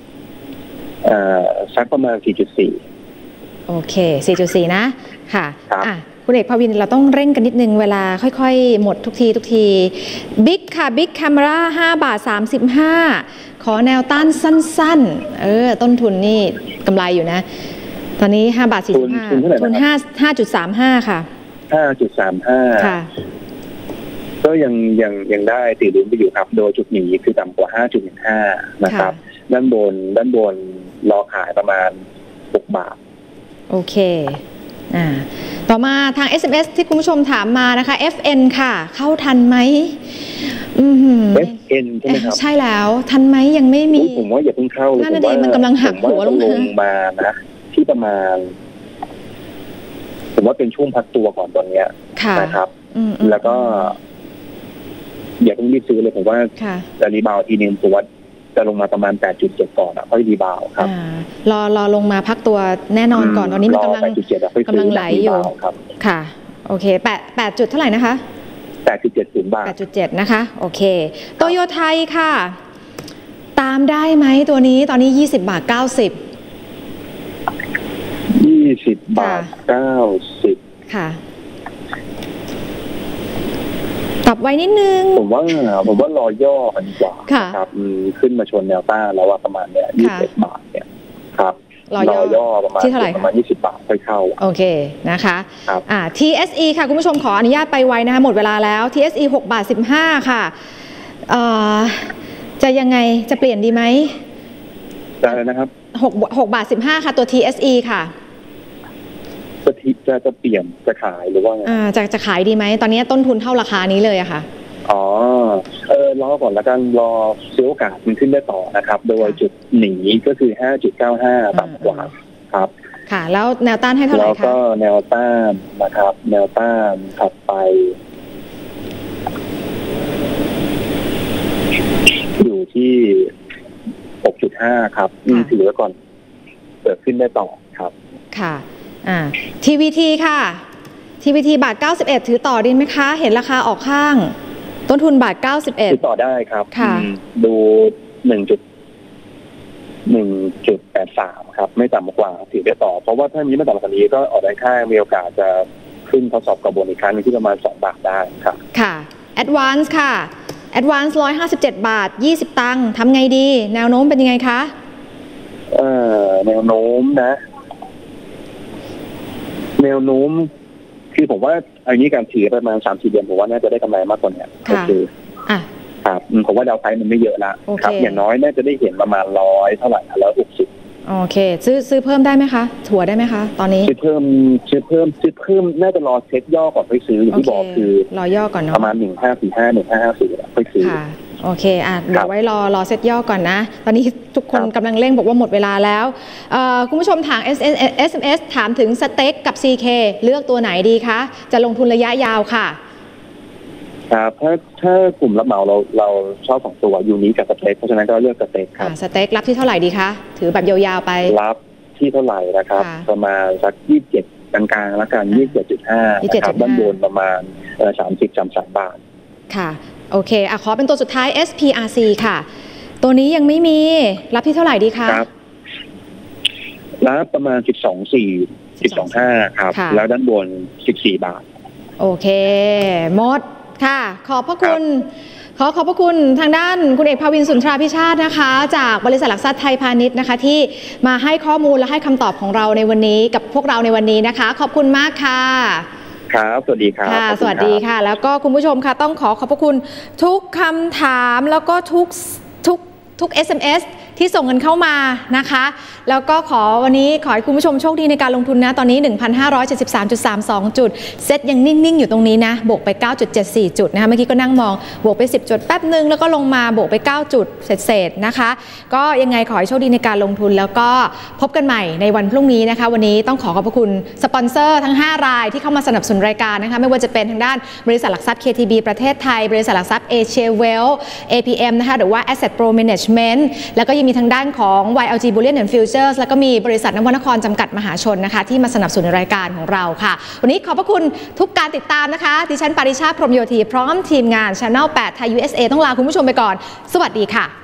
สักประมาณ สี่จุดสี่
โอเค สี่จุดสี่ นะค่ะอ่ะคุณเอกภวินเราต้องเร่งกันนิดนึงเวลาค่อยๆหมดทุกทีทุกทีบิ๊กค่ะบิ๊กแคมราห้าบาทสามสิบห้าขอแนวต้านสั้นๆเออต้นทุนนี่กำไรอยู่นะตอนนี้ห้าบาทสี่สิบห้าทุนห้า ห้าจุดสามห้า ค่ะ
ห้าจุดสามห้า
ค่ะ
ก็ยังยังยังได้ตีลุ้นไปอยู่ครับโดยจุดหนีคือต่ำกว่า ห้าจุดหนึ่งห้า นะครับด้านบนด้านบนรอขายประมาณหกบาท
โอเคอ่าต่อมาทาง เอส เอ็ม เอส ที่คุณผู้ชมถามมานะคะ เอฟ เอ็น ค่ะเข้าทันไหม
อืม เอฟ เอ็น ใช่ไหมครับ
ใช่แล้วทันไหมยังไม่มี
ผมว่าอย่าเพิ่งเข้าเลย
ผมว่ามันกำลังหักหัวลง
มานะที่ประมาณผมว่าเป็นช่วงพักตัวก่อนตอนนี้นะครับแล้วก็อย่าเพิ่งรีบซื้อเลยผมว่าจะรีบาวทีนึงผมว่าจะลงมาประมาณ แปดจุดเจ็ด ก่อนอ่ะค่อยรีบาวครับ
รอรอลงมาพักตัวแน่นอนก่อนตอนนี้มันกำลังกำลังไหลอยู่ค่ะโอเคแปด แปดจุดเท่าไหร่นะคะ
แปดจุดเจ็ดศูนย์ บาท
แปดจุดเจ็ด นะคะโอเคโตโยไทยค่ะตามได้ไหมตัวนี้ตอนนี้ยี่สิบบาทเก้าสิบ
ยี่สิบบาทเก้าสิบ
ค่ะกลับไว้นิดนึง
ผมว่าผมว่ารอย่อกันดีกว่าครับขึ้นมาชนแนวต้านแล้วว่าประมาณเนี้ยยี่สิบบาทเนี่ยครับรอย่อประมาณที่เท่าไหร่ประมาณยี่สิบบาทค่อยเข้า
โอเคนะคะอ่า ที เอส อี ค่ะคุณผู้ชมขออนุญาตไปไว้นะคะหมดเวลาแล้ว ที เอส อี หกบาทสิบห้าค่ะเอ่อจะยังไงจะเปลี่ยนดีไหม
จะอะไรนะครับ
หก หกบาทสิบห้าค่ะตัว ที เอส อี ค่ะ
จะจะจะเปลี่ยนจะขายหรือว่า
อ่าจะจะขายดีไหมตอนนี้ต้นทุนเท่าราคานี้เลยอะค่ะ
อ๋อเออรอก่อนแล้วกันรอซื้อโอกาสมันขึ้นได้ต่อนะครับโดยจุดหนีก็คือ ห้าจุดเก้าห้า ต่ำกว่าครับ
ค่ะแล้วแนวต้านให้เท่าไหร่คะ
แล้วก็แนวต้านนะครับแนวต้านถัดไปอยู่ที่ หกจุดห้า ครับนี่ถือไว้ก่อนเกิดขึ้นได้ต่อครับ
ค่ะอ่า ที วี ที ค่ะ ที วี ที บาทเก้าสิบเอ็ดถือต่อดีไหมคะเห็นราคาออกข้างต้นทุนบาทเก้าสิบเอ็ด
ถือต่อได้ครับ
ค่ะ
ดู หนึ่งจุดหนึ่งจุดแปดสาม ครับไม่ต่ำกว่าถือได้ต่อเพราะว่าถ้านี้ไม่ต่ำกว่านี้ก็ออกได้ค่ามีโอกาสจะขึ้นทดสอบกระบวนอีกครั้งที่ประมาณสองบาทได้ครับ
ค่ะ Advance ค่ะ Advance หนึ่งร้อยห้าสิบเจ็ดบาทยี่สิบตังค์ทำไงดีแนวโน้มเป็นยังไงคะ
เอ่อแนวโน้มนะแนวโน้มคือผมว่าอันนี้การถือประมาณ สามสี่ เดือนผมว่าน่าจะได้กำไรมากกว่านี้ก็คือ
อ่ะ
ครับผมว่าดาวไซด์มันไม่เยอะละครับอย่างน้อยน่าจะได้เห็นประมาณร้อยเท่าไหร่ร้อยหกสิบ
โอเคซื้อซื้อเพิ่มได้ไหมคะถั่วได้ไหมคะตอนนี้
ซื้อเพิ่มซื้อเพิ่มซื้อเพิ่มน่าจะรอเซ็ตย่อก่อนค่อยซื้ออย่างที่บอกคือ
รอย่อก่อนเนาะ
ประมาณหนึ่งห้าสี่ห้าหนึ่งห้าห้าสี่ค่อยซื้อ
ค่ะโอเคอ่ะเดี๋ยวไว้รอรอเซ็ตย่อก่อนนะตอนนี้ทุกคนกำลังเร่งบอกว่าหมดเวลาแล้วคุณผู้ชมถาม เอส เอ็ม เอส ถามถึงสเต็กกับ ซี เค เลือกตัวไหนดีคะจะลงทุนระยะยาวค่ะ
ครับถ้าถ้ากลุ่มรับเหมาเราเราชอบสองตัวยูนิกับสเต็กเพราะฉะนั้นก็เลือกสเต็กครับ
สเต็กรับที่เท่าไหร่ดีคะถือแบบยาวๆไป
รับที่เท่าไหร่นะครับประมาณสักยี่สิบเจ็ดกลางๆแล้วกันยี่สิบเจ็ดจุดห้านะครับด้านบนประมาณสามสิบ สามสิบสามบาท
ค่ะโอเคอ่ะขอเป็นตัวสุดท้าย เอส พี อาร์ ซี ค่ะตัวนี้ยังไม่มีรับที่เท่าไหร่ดีคะ
ครับรับประมาณสิบสองจุดสี่ สิบสองจุดห้าครับแล้วด้านบนสิบสี่บาท
โอเคหมดค่ะขอบพระคุณขอขอบพระคุณทางด้านคุณเอกภวินสุนทราพิชาตินะคะจากบริษัทหลักทรัพย์ไทยพาณิชย์นะคะที่มาให้ข้อมูลและให้คำตอบของเราในวันนี้กับพวกเราในวันนี้นะคะขอบคุณมากค่ะ
ครับสวัสดีครับ
ค่ะสวัสดีค่ะแล้วก็คุณผู้ชมค่ะต้องขอขอบพระคุณทุกคำถามแล้วก็ทุกทุกทุก เอส เอ็ม เอส ที่ที่ส่งเงินเข้ามานะคะแล้วก็ขอวันนี้ขอให้คุณผู้ชมโชคดีในการลงทุนนะตอนนี้ หนึ่งพันห้าร้อยเจ็ดสิบสามจุดสามสอง จุดเซ็ตยังนิ่งๆอยู่ตรงนี้นะบวกไป เก้าจุดเจ็ดสี่ จุดนะคะเมื่อกี้ก็นั่งมองบวกไปสิบจุดแป๊บนึงแล้วก็ลงมาบวกไปเก้าจุดเศษๆนะคะก็ยังไงขอให้โชคดีในการลงทุนแล้วก็พบกันใหม่ในวันพรุ่งนี้นะคะวันนี้ต้องขอขอบพระคุณสปอนเซอร์ทั้งห้ารายที่เข้ามาสนับสนุนรายการนะคะไม่ว่าจะเป็นทางด้านบริษัทหลักทรัพย์ เค ที บี ประเทศไทยบริษัทหลักทรัพย์ Asia Wealth เอ พี เอ็ม นะคะหรือว่า Asset Pro Management แล้วก็ยังมีทางด้านของ วาย แอล จี Bullion and Futures แล้วก็มีบริษัทนวนครจำกัดมหาชนนะคะที่มาสนับสนุนรายการของเราค่ะวันนี้ขอบพระคุณทุกการติดตามนะคะดิฉันปาริชาติ พรหมโยธีพร้อมทีมงาน Channel แปด ไทย ยู เอส เอ ต้องลาคุณผู้ชมไปก่อนสวัสดีค่ะ